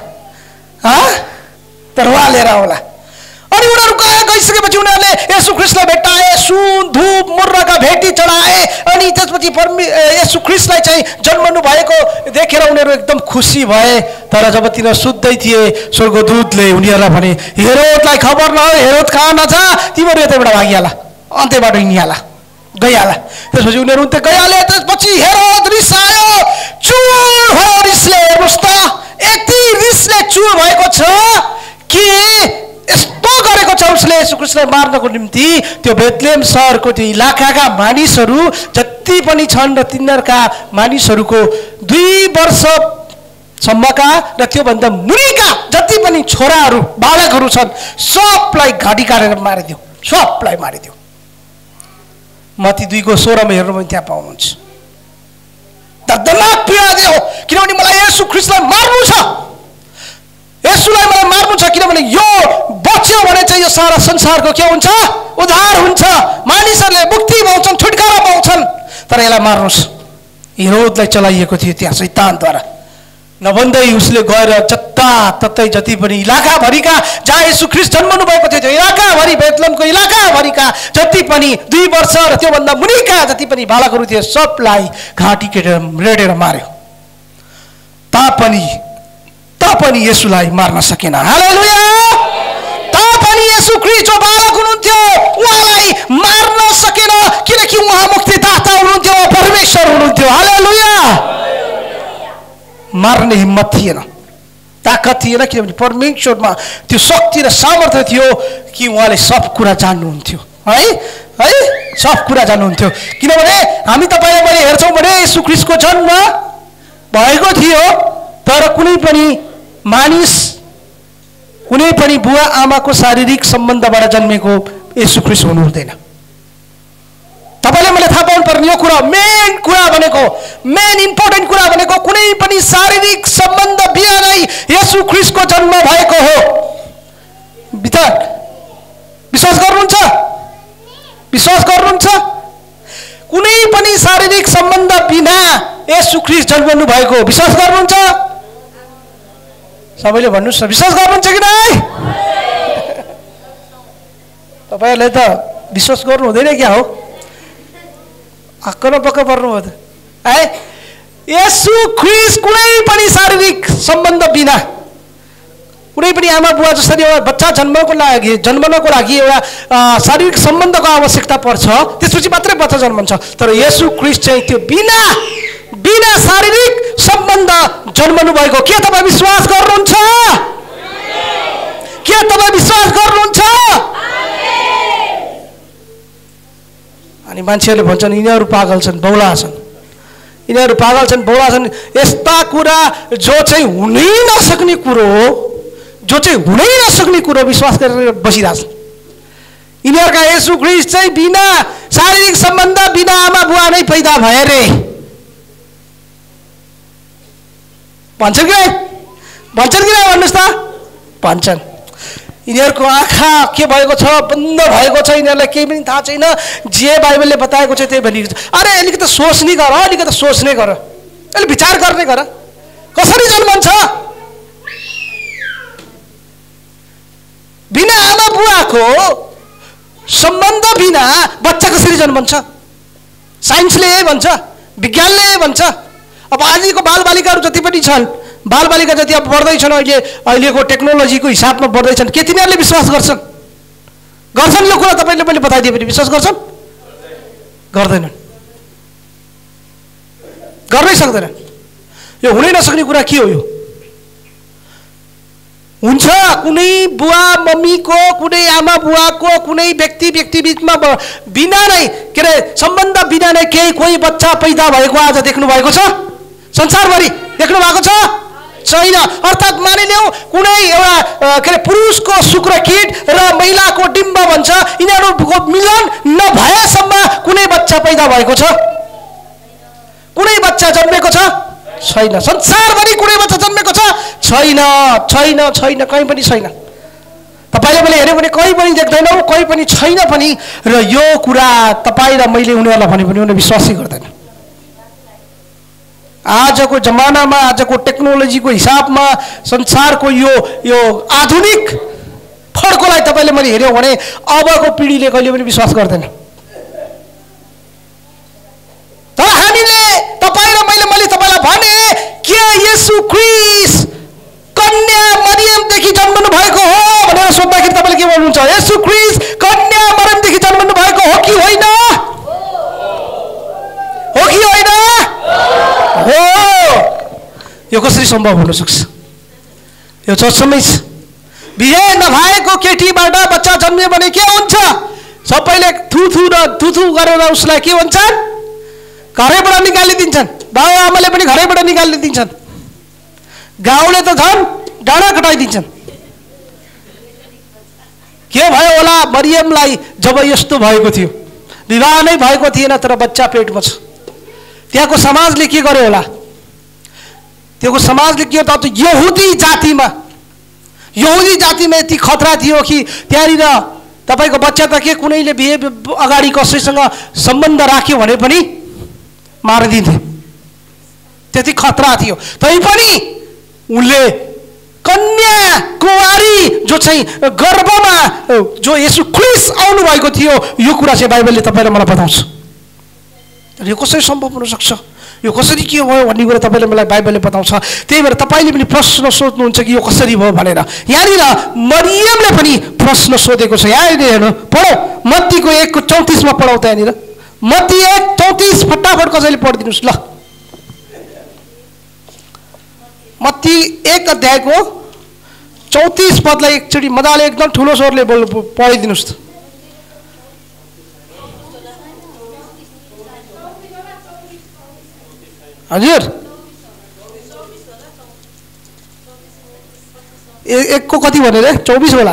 तरवार लिएर आउला। अनि उनीहरू गइसकेपछि उनीहरूले येशू ख्रीष्टलाई भेट्टाए, सुन धूप मुर्रका भेटी चढाए। अनि त्यसपछि येशू ख्रीष्टलाई चाहिँ जन्मनु भएको देखेर उनीहरू एकदम खुसी भए। तर जब तिनीहरू सुत्दै थिए, स्वर्गदूतले उनीहरूलाई भने, हेरोदलाई खबर नहो, हेरोद कहाँ नछ, तिमीहरू यतैबाट भागिहाला, अन्त्यबाट हिँडिहाला, गइहाला। त्यसपछि उनीहरू उतै गइहाले। त्यसपछि हेरोद रिसायो, चुर भयो रिसले। हेर्नुहोस् त, यति रिसले चुर भएको छ कि यस्तो गरेको छ उसले येशू ख्रीष्टलाई मार्नको निम्ति। त्यो बेथलेहेम सहरको त्यो इलाकाका मानिसहरू जति पनि छन् र तिनीहरूका मानिसहरूको 2 वर्षसम्मका र त्योभन्दा मुनिका जति पनि छोराहरू बालकहरू छन्, सबलाई घाँटी काटेर मारिदियो, सबलाई मारिदियो। मत्ती 2:16 हेर्नु पनि त्यहाँ पाउनुहुन्छ। दर्दनाक पीडा दियो, किनभने मलाई येशू ख्रीष्टलाई मार्नु छ, येशूलाई मलाई मार्नु छ। किनभने यो बच्यो भने चाहिँ यो सारा संसारको के हुन्छ, उद्धार हुन्छ, मानिसहरूले मुक्ति पाउँछन्, छुटकारा पाउँछन्। तर यसलाई मार्नुहोस्। हेरोदलाई चलाइएको थियो त्यहाँ शैतानद्वारा। नभन्दै उसले गएर जताततै जति पनि इलाकाभरिका जहाँ येशू ख्रीष्ट जन्मनु भएको थियो त्यो इलाकाभरि, बेथलेहेमको इलाकाभरिका जति पनि 2 वर्ष र त्योभन्दा मुनिका जति पनि बालकहरू थिए सबलाई घाँटी रेडेर मार्यो। तापनि येशूलाई मार्न सकेन। हालेलुया! तापनि येशू ख्रीष्ट जो बालक हुनुहुन्थ्यो उहाँलाई मार्न सकेन, किनकि उहाँ मुक्तिदाता हुनुहुन्थ्यो, परमेश्वर हुनुहुन्थ्यो। हालेलुया! मार्ने हिम्मत थिएन, ताकत थिएन, किनभने परमेश्वरमा त्यो शक्ति र सामर्थ्य थियो कि उहाँले सब कुरा जान्नुहुन्थ्यो। है सब कुरा जान्नुहुन्थ्यो। किनभने हामी तपाईँले मैले हेर्छौँ भने येशू ख्रीष्टको जन्म भएको थियो, तर कुनै पनि मानिस, कुनै पनि बुवा आमाको शारीरिक सम्बन्धबाट जन्मेको येशू ख्रीष्ट हुनुहुँदैन। तपाईँले मैले थाहा पाउनुपर्ने यो कुरा, मेन कुरा भनेको, मेन इम्पोर्टेन्ट कुरा भनेको कुनै पनि शारीरिक सम्बन्ध बिना नै येशू ख्रीष्टको जन्म भएको हो। विश्वास गर्नुहुन्छ? कुनै पनि शारीरिक सम्बन्ध बिना येशू ख्रीष्ट जन्मनु भएको विश्वास गर्नुहुन्छ? सबैले भन्नुस् न, विश्वास गर्नुहुन्छ कि नै? तपाईहरुले त विश्वास गर्नु हुँदैन क्या हो? अक्क न पक्क पर्नुभयो त है। येशू ख्रीष्ट कुनै पनि शारीरिक सम्बन्ध बिना, कुनै पनि आमा बुवा जसरी एउटा बच्चा जन्मनको लागि एउटा शारीरिक सम्बन्धको आवश्यकता पर्छ, त्यसपछि मात्रै बच्चा जन्मन्छ। तर येशू ख्रीष्ट चाहिँ त्यो बिना शारीरिक सम्बन्ध जन्मनु भएको। के तपाईँ विश्वास गर्नुहुन्छ? के तपाईँ विश्वास गर्नुहुन्छ? अनि मान्छेहरूले भन्छन् यिनीहरू पागल छन्, बौला छन्, यिनीहरू पागल छन्, बौला छन्। यस्ता कुरा जो चाहिँ हुनै नसक्ने कुरो हो, जो चाहिँ हुनै नसक्ने कुरो विश्वास गरेर बसिरहेछ। यिनीहरूका येशू ख्रीष्ट चाहिँ बिना शारीरिक सम्बन्ध, बिना आमा बुवा नै पैदा भए रे भन्छन् कि भन्नुहोस् त? भन्छन्। यिनीहरूको आँखा के भएको छ? बन्द भएको छ। यिनीहरूलाई केही पनि थाहा छैन। जे बाइबलले बताएको छ त्यही भनिएको छ। अरे अलिकति सोच्ने गर, अलिकति सोच्ने गर, अलिक विचार गर्ने गर। कसरी जन्मन्छ? बिना आमा बुवाको सम्बन्ध बिना बच्चा कसरी जन्मन्छ? साइन्सले यही भन्छ, विज्ञानले यही भन्छ। अब आजको बालबालिकाहरू जति पनि छन्, बालबालिका जति अब बढ्दैछन्, अहिलेको टेक्नोलोजीको हिसाबमा बढ्दैछन्, के तिनीहरूले विश्वास गर्छन्? यो कुरा तपाईँले मैले बताइदिएँ भने विश्वास गर्छन्? गर्दैनन्, गर्नै सक्दैनन्। यो हुनै नसक्ने कुरा के हो? यो हुन्छ। कुनै बुवा मम्मीको, कुनै आमा बुवाको, कुनै व्यक्ति बीचमा बिना नै के अरे सम्बन्ध बिना नै कोही बच्चा पैदा भएको आज देख्नु भएको छ? संसारभरि देख्नु भएको छ? छैन। अर्थात् मानिलिउँ कुनै एउटा के अरे पुरुषको शुक्रकीट र महिलाको डिम्ब भन्छ, यिनीहरूको मिलन नभएसम्म कुनै बच्चा पैदा भएको छ? कुनै बच्चा जन्मेको छ? छैन। संसारभरि कुनै बच्चा जन्मेको छ? छैन, छैन, छैन, कहीँ पनि छैन। तपाईँले मैले हेऱ्यो भने कहीँ पनि देख्दैनौँ, कहीँ पनि छैन पनि। र यो कुरा तपाईँ र मैले उनीहरूलाई भने पनि उनीहरूले विश्वासै गर्दैन। आजको जमानामा, आजको टेक्नोलोजीको हिसाबमा, संसारको यो आधुनिक फड्कोलाई तपाईँले मैले हेऱ्यौँ भने अबको पिँढीले कहिले पनि विश्वास गर्दैन। तर हामीले, तपाईँ र मैले तपाईँलाई भने के येशू ख्रीष्ट कन्या मरियमदेखि जन्मनु भएको हो भनेर सोध्दाखेरि तपाईँले के भन्नुहुन्छ? येशू ख्रीष्ट कन्या मरियमदेखि जन्मनु भएको हो कि होइन? हो कि होइन? हो। यो कसरी सम्भव हुन सक्छ? यो चर्चमै छ। बिहे नभएको केटीबाट बच्चा जन्मियो भने के हुन्छ? सबैले थुथु गरेर उसलाई के भन्छन्? घरैबाट निकालिदिन्छन्। बाबुआमाले पनि घरैबाट निकालिदिन्छन्। गाउँले त झन् डाँडा कटाइदिन्छन्। के भयो होला मरियमलाई जब यस्तो भएको थियो? विवाह नै भएको थिएन तर बच्चा पेटमा छ। त्यहाँको समाजले के गर्यो होला? त्यहाँको समाजले के त यहुदी जातिमा यति खतरा थियो कि त्यहाँनिर तपाईँको बच्चा त के कुनैले बिहे अगाडि कसैसँग सम्बन्ध राख्यो भने पनि मारिदिन्थे, त्यति खतरा थियो। तैपनि उनले कन्या कुमारी जो चाहिँ गर्भमा जो येशू ख्रीष्ट आउनु भएको थियो, यो कुरा चाहिँ बाइबलले तपाईँलाई मलाई बताउँछ। यो कसरी सम्भव हुन सक्छ? यो कसरी के भयो भन्ने कुरा तपाईँले मलाई बाइबलले बताउँछ। त्यही भएर तपाईँले पनि प्रश्न सोध्नुहुन्छ कि यो कसरी भयो भनेर। यहाँनिर मरियमले पनि प्रश्न सोधेको छ। यहाँनिर हेर्नु, पढौँ मत्तीको 1:34 पढौँ त। यहाँनिर मत्ती 1:34 फटाफट कसैले पढिदिनुहोस् ल। मत्ती 1 अध्यायको 34 पदलाई एकचोटि मजाले एकदम ठुलो स्वरले पढिदिनुहोस् त। हजुर, 1 को कति भनेर? 24 होला।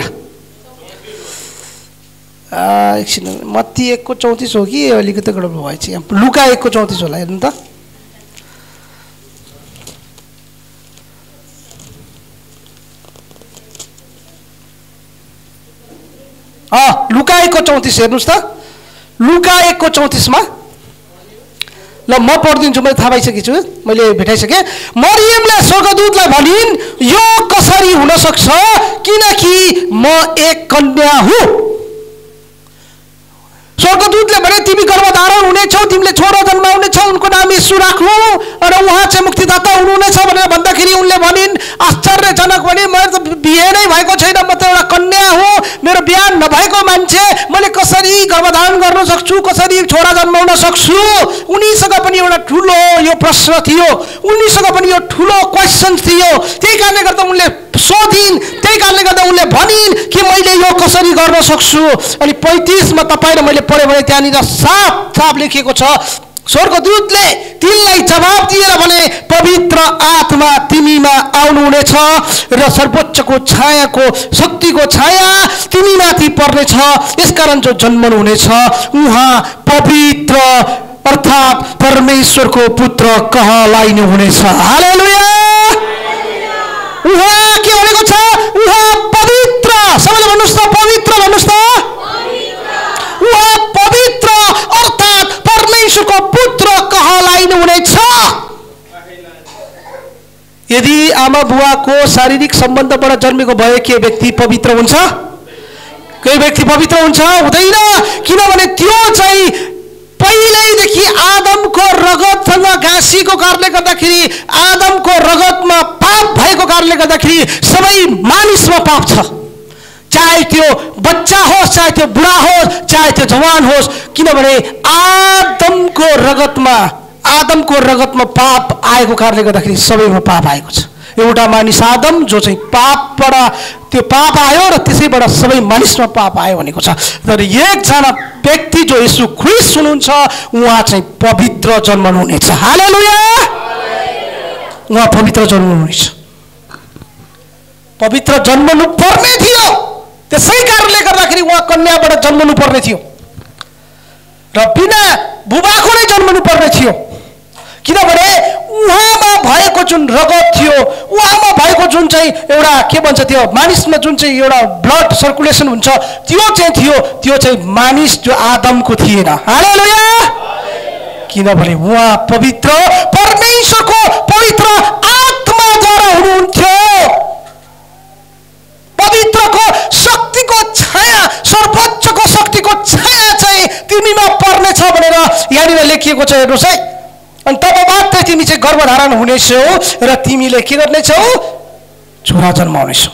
एकछिन, मत्ती 1:34 हो कि अलिकति गडबड भएछ? यहाँ लुका 1:34 होला। हेर्नु त, लुका 1:34 हेर्नुहोस् त। लुका 1:34 ल म पढिदिन्छु, मैले थाहा पाइसकेको छु, मैले भेटाइसकेँ। मरियमले स्वर्गदूतलाई भनिन्, यो कसरी हुन सक्छ किनकि म एक कन्या हुँ। स्वर्गदूतले भने तिमी गर्भधारण हुनेछौ, तिमीले छोरा जन्माउनेछौ, उनको नाम येशू राख्नु र उहाँ चाहिँ मुक्तिदाता हुनुहुनेछ भनेर भन्दाखेरि उनले भनिन्, आश्चर्यजनक भने मैले त बिहे नै भएको छैन, म त एउटा कन्या हुँ, मेरो बिहा नभएको मान्छे, मैले कसरी गर्भधारण गर्न सक्छु, कसरी छोरा जन्माउन सक्छु। उनीसँग पनि एउटा ठुलो यो प्रश्न थियो, उनीसँग पनि यो ठुलो क्वेसन थियो। त्यही कारणले गर्दा उनले सोधिन्, त्यही कारणले गर्दा उनले भनिन् कि मैले यो कसरी गर्न सक्छु। अनि 35 मा तपाईले मैले पढे भने त्यहाँनिर साफ साफ लेखिएको छ, स्वर्गदूतले तिनलाई जवाब दिएर भने, पवित्र आत्मा तिमीमा आउनुहुनेछ र सर्वोच्चको छायाको शक्तिको छाया तिमीमाथि पर्नेछ, यसकारण जो जन्मनु हुनेछ उहाँ पवित्र अर्थात् परमेश्वरको पुत्र कहलाइनु हुनेछ। हालेलुया। उहाँ के भनेको छ? उहाँ पवित्र, सबैले भन्नुहोस् त पवित्र, भन्नुहोस् त। उहाँ पवित्र अर्थात् परमेश्वरको पुत्र कहलाइनु हुनेछ। यदि आमा बुवाको शारीरिक सम्बन्धबाट जन्मेको भए के व्यक्ति पवित्र हुन्छ? कोही व्यक्ति पवित्र हुन्छ? हुँदैन। किनभने त्यो चाहिँ पहिल्यैदेखि आदमको रगतसँग घाँसिएको कारणले गर्दाखेरि, आदमको रगतमा पाप भएको कारणले गर्दाखेरि सबै मानिसमा पाप छ। चाहे त्यो बच्चा होस्, चाहे त्यो बुढा होस्, चाहे त्यो जवान होस्, किनभने आदमको रगतमा पाप आएको कारणले गर्दाखेरि सबैमा पाप आएको छ। एउटा मानिस आदम जो चाहिँ पापबाट त्यो पाप आयो र त्यसैबाट सबै मानिसमा पाप आयो भनेको छ। तर एकजना व्यक्ति जो येशू ख्रीष्ट हुनुहुन्छ उहाँ चाहिँ पवित्र जन्मनुहुनेछ। हालेलुया। उहाँ पवित्र जन्मनुहुनेछ, पवित्र जन्मनु पर्ने थियो। त्यसै कारणले गर्दाखेरि उहाँ कन्याबाट जन्मनु पर्ने थियो र बिना बुबाको नै जन्मनु पर्ने थियो। किनभने उहाँमा भएको जुन रगत थियो, उहाँमा भएको जुन चाहिँ एउटा के भन्छ त्यो मानिसमा जुन चाहिँ एउटा ब्लड सर्कुलेसन हुन्छ त्यो चाहिँ थियो, त्यो चाहिँ मानिस जो आदमको थिएन। हालेलुया। किनभने उहाँ पवित्र परमेश्वरको पवित्र आत्माद्वारा हुनुहुन्थ्यो। पवित्रको शक्तिको छाया, सर्वोच्चको शक्तिको छाया चाहिँ तिमीमा पर्नेछ भनेर यहाँनिर लेखिएको छ। हेर्नुहोस् है, अनि तब मात्रै तिमी चाहिँ गर्भधारण हुनेछौ र तिमीले के गर्नेछौ? छोरा जन्माउनेछौ।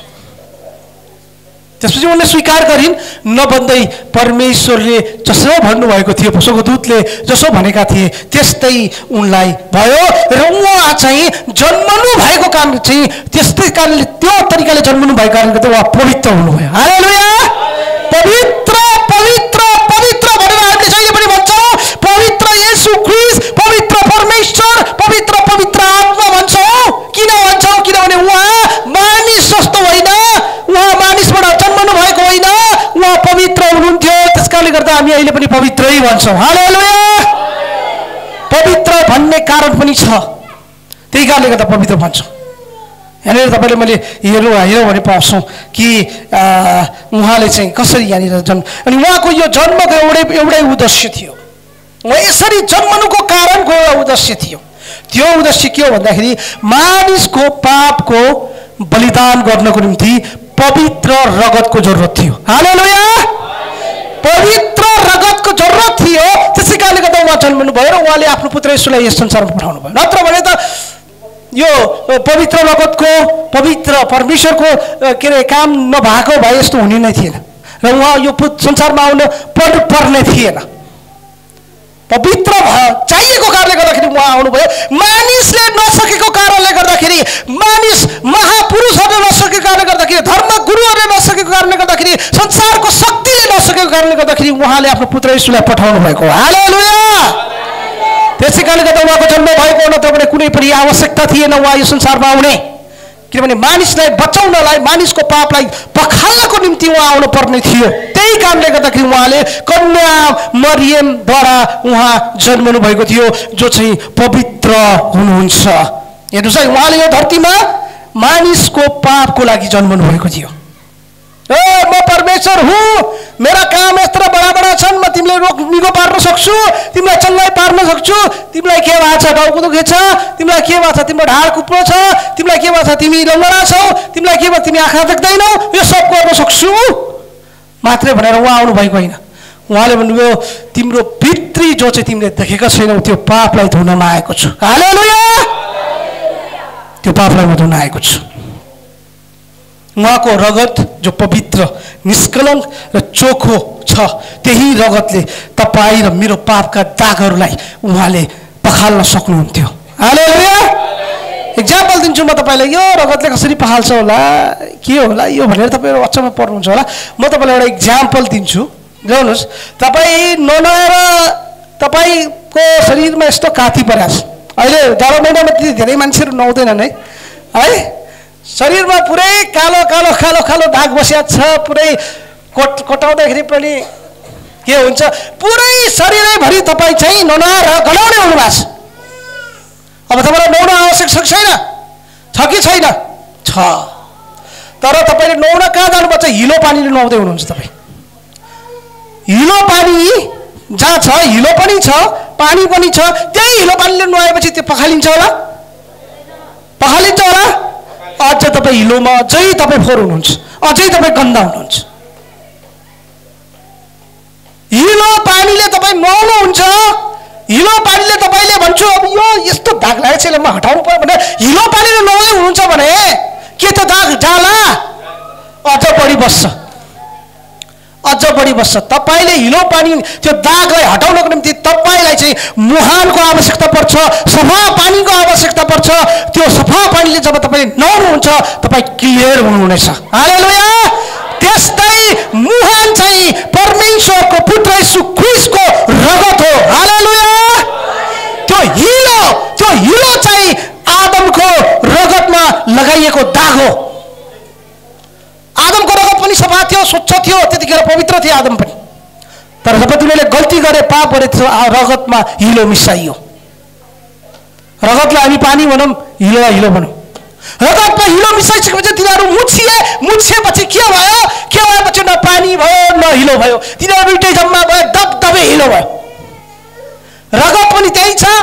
त्यसपछि उनले स्वीकार गरिन्, नभन्दै परमेश्वरले जसो भन्नुभएको थियो, स्वर्गदूतले जसो भनेका थिए त्यस्तै उनलाई भयो र उहाँ चाहिँ जन्मनु भएको कारण चाहिँ त्यस्तै कारणले त्यो तरिकाले जन्मनु भएको कारणले गर्दा उहाँ पवित्र हुनुभयो। हालेलुया। पवित्र पवित्र पवित्र भनेर हामीले जहिले पनि भन्छौँ। पवित्र येशू ख्रीष्ट, पवित्र परमेश्वर, पवित्र पवित्र आत्मा भन्छौँ। किन भन्छौँ? किनभने उहाँ मानिस जस्तो होइन, उहाँ मानिसबाट जन्मनु भएको होइन, उहाँ पवित्र हुनुहुन्थ्यो। त्यस कारणले गर्दा हामी अहिले पनि पवित्रै भन्छौँ। हालेलुया। पवित्र भन्ने कारण पनि छ, त्यही कारणले गर्दा पवित्र भन्छौँ। यहाँनिर तपाईँले मैले हेरौँ भने पाउँछौँ कि उहाँले चाहिँ कसरी यहाँनिर जन्म, अनि उहाँको यो जन्मको एउटै उद्देश्य थियो। उहाँ यसरी जन्मनुको कारणको एउटा उद्देश्य थियो। त्यो उद्देश्य के हो भन्दाखेरि मानिसको पापको बलिदान गर्नको निम्ति पवित्र रगतको जरुरत थियो। हालेलुया। पवित्र रगतको जरुरत थियो, त्यसै कारणले गर्दा उहाँ जन्मनु भयो र उहाँले आफ्नो पुत्र येशूलाई यस संसारमा पठाउनु भयो। नत्र भने त यो पवित्र रगतको, पवित्र परमेश्वरको के अरे काम नभएको भए यस्तो हुने नै थिएन र उहाँ यो संसारमा आउन पर्ने थिएन। पवित्र चाहिएको कारणले गर्दाखेरि उहाँ आउनुभयो। मानिसले नसकेको कारणले गर्दाखेरि, मानिस महापुरुषहरूले नसकेको कारणले गर्दाखेरि, धर्मगुरुहरूले नसकेको कारणले गर्दाखेरि, संसारको शक्तिले नसकेको कारणले गर्दाखेरि उहाँले आफ्नो पुत्र येशूलाई पठाउनु भएको। हालेलुया। त्यसै कारणले गर्दा उहाँको जन्म भएको, नत्र भने कुनै पनि आवश्यकता थिएन उहाँ यो संसारमा आउने। किनभने मानिसलाई बचाउनलाई, मानिसको पापलाई पखाल्नको निम्ति उहाँ आउनु पर्ने थियो। त्यही कारणले गर्दाखेरि उहाँले कन्या मरियमद्वारा उहाँ जन्मनु भएको थियो, जो चाहिँ पवित्र हुनुहुन्छ। हेर्नुहोस् है, उहाँले यो धरतीमा मानिसको पापको लागि जन्मनु भएको थियो। म परमेश्वर हुँ, मेरा काम यत्रो बडा बडा छन्, म तिमीलाई निको पार्न सक्छु, तिमीलाई चल्लाइ पार्न सक्छु। तिमीलाई के भएको छ? टाउको दुखेछ? तिमीलाई के भएको छ? तिम्रो ढाड कुप्रो छ? तिमीलाई के भएको छ? तिमी लङ्गडा छौ? तिमीलाई के भयो? तिमी आँखा देख्दैनौ? यो सब गर्न सक्छु मात्रै भनेर उहाँ आउनु भएको होइन। उहाँले भन्नुभयो तिम्रो भित्री जो चाहिँ तिमीले देखेको छैनौ त्यो पापलाई धुनमा आएको छु। हालेलुया। त्यो पापलाई म धुन आएको छु। उहाँको रगत जो पवित्र, निष्कलङ्क र चोखो छ, त्यही रगतले तपाईँ र मेरो पापका दागहरूलाई उहाँले पखाल्न सक्नुहुन्थ्यो। हालेलुया। एक्जाम्पल दिन्छु म तपाईँलाई, यो रगतले कसरी पखाल्छ होला, के होला यो भनेर तपाईँहरू अचम्म पर्नुहुन्छ होला। म तपाईँलाई एउटा एक्जाम्पल दिन्छु। ल्याउनुहोस्, तपाईँ ननुहाएर तपाईँको शरीरमा यस्तो काती पराछ। अहिले जाडो महिनामा त्यति धेरै मान्छेहरू नुहाउँदैनन् है। शरीरमा पुरै कालो कालो कालो कालो दाग बसिया छ। पुरै कोटाउँदाखेरि पनि के हुन्छ, पुरै शरीरैभरि तपाईँ चाहिँ ननुहाएर गनाउने हुनुभएको छ। अब तपाईँलाई नुहाउन आवश्यक छ छैन? छ कि छैन? छ। तर तपाईँले नुहाउन कहाँ जानुपर्छ? हिलो पानीले नुहाउँदै हुनुहुन्छ तपाईँ। हिलो पानी जहाँ छ हिलो पनि छ, पानी पनि छ, त्यही हिलो पानीले नुहाएपछि त्यो पखालिन्छ होला? पखालिन्छ होला? अझ तपाईँ हिलोमा अझै तपाईँ फोहोर हुनुहुन्छ, अझै तपाईँ गन्दा हुनुहुन्छ। हिलो पानीले तपाईँ नुहाउनुहुन्छ, हिलो पानीले तपाईँले भन्छु अब यो यस्तो दाग लागेको छ म हटाउनु पर्यो भने हिलो पानीले नुहाउँदै हुनुहुन्छ भने के त्यो दाग जाला? अझ बढी बस्छ, अझ बढी बस्छ। तपाईँले हिलो पानी त्यो दागलाई हटाउनको निम्ति तपाईँलाई चाहिँ मुहानको आवश्यकता पर्छ, सफा पानीको आवश्यकता पर्छ। त्यो सफा पानीले जब तपाईँले नुहाउनुहुन्छ तपाईँ क्लियर हुनुहुनेछ। हालेलुया। त्यस्तै मुहान चाहिँ परमेश्वरको पुत्र येशू ख्रीष्टको रगत हो। हालेलुया। त्यो हिलो चाहिँ आदमको रगतमा लगाइएको दाग हो। आदमको रगत पनि सफा थियो, स्वच्छ थियो, त्यतिखेर पवित्र थियो आदम पनि। तर जब तिमीले गल्ती गरे, पाप गरे, रगतमा हिलो मिसाइयो। रगतलाई हामी पानी भनौँ, हिलोलाई हिलो भनौँ। रगतमा हिलो मिसाइसकेपछि तिनीहरू मुछिएपछि के भयो? के भएपछि न पानी भयो न हिलो भयो, तिनीहरू दुइटै जम्मा भयो, दबदबे हिलो भयो। रगत पनि त्यही छ,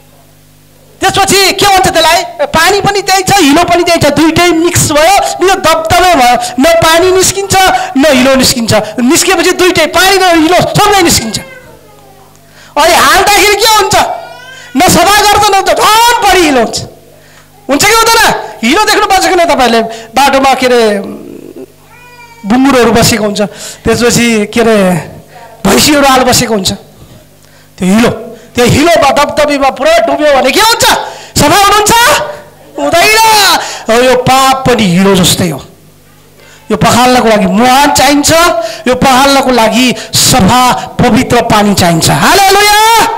त्यसपछि के भन्छ त्यसलाई? पानी पनि त्यही छ, हिलो पनि त्यही छ, दुइटै मिक्स भयो, यो दबदबे भयो। न पानी निस्किन्छ न हिलो निस्किन्छ। निस्केपछि दुइटै पानी र हिलो सबै निस्किन्छ। अहिले हाल्दाखेरि के हुन्छ? न सफा गर्छ न झन् बढी हिलो हुन्छ। हुन्छ कि हुँदैन? हिलो देख्नु पर्छ कि नै? तपाईँहरूले बाटोमा के अरे बुङ्गुरहरू बसेको हुन्छ, त्यसपछि के अरे भैँसीहरू आल बसेको हुन्छ, त्यो हिलोमा दबदबीमा पुरा डुब्यो भने के हुन्छ? सफा हुनुहुन्छ? हुँदैन। यो पाप पनि हिलो जस्तै हो। यो पखाल्नको लागि मुहान चाहिन्छ, यो पखाल्नको लागि सफा पवित्र पानी चाहिन्छ। हालेलुया।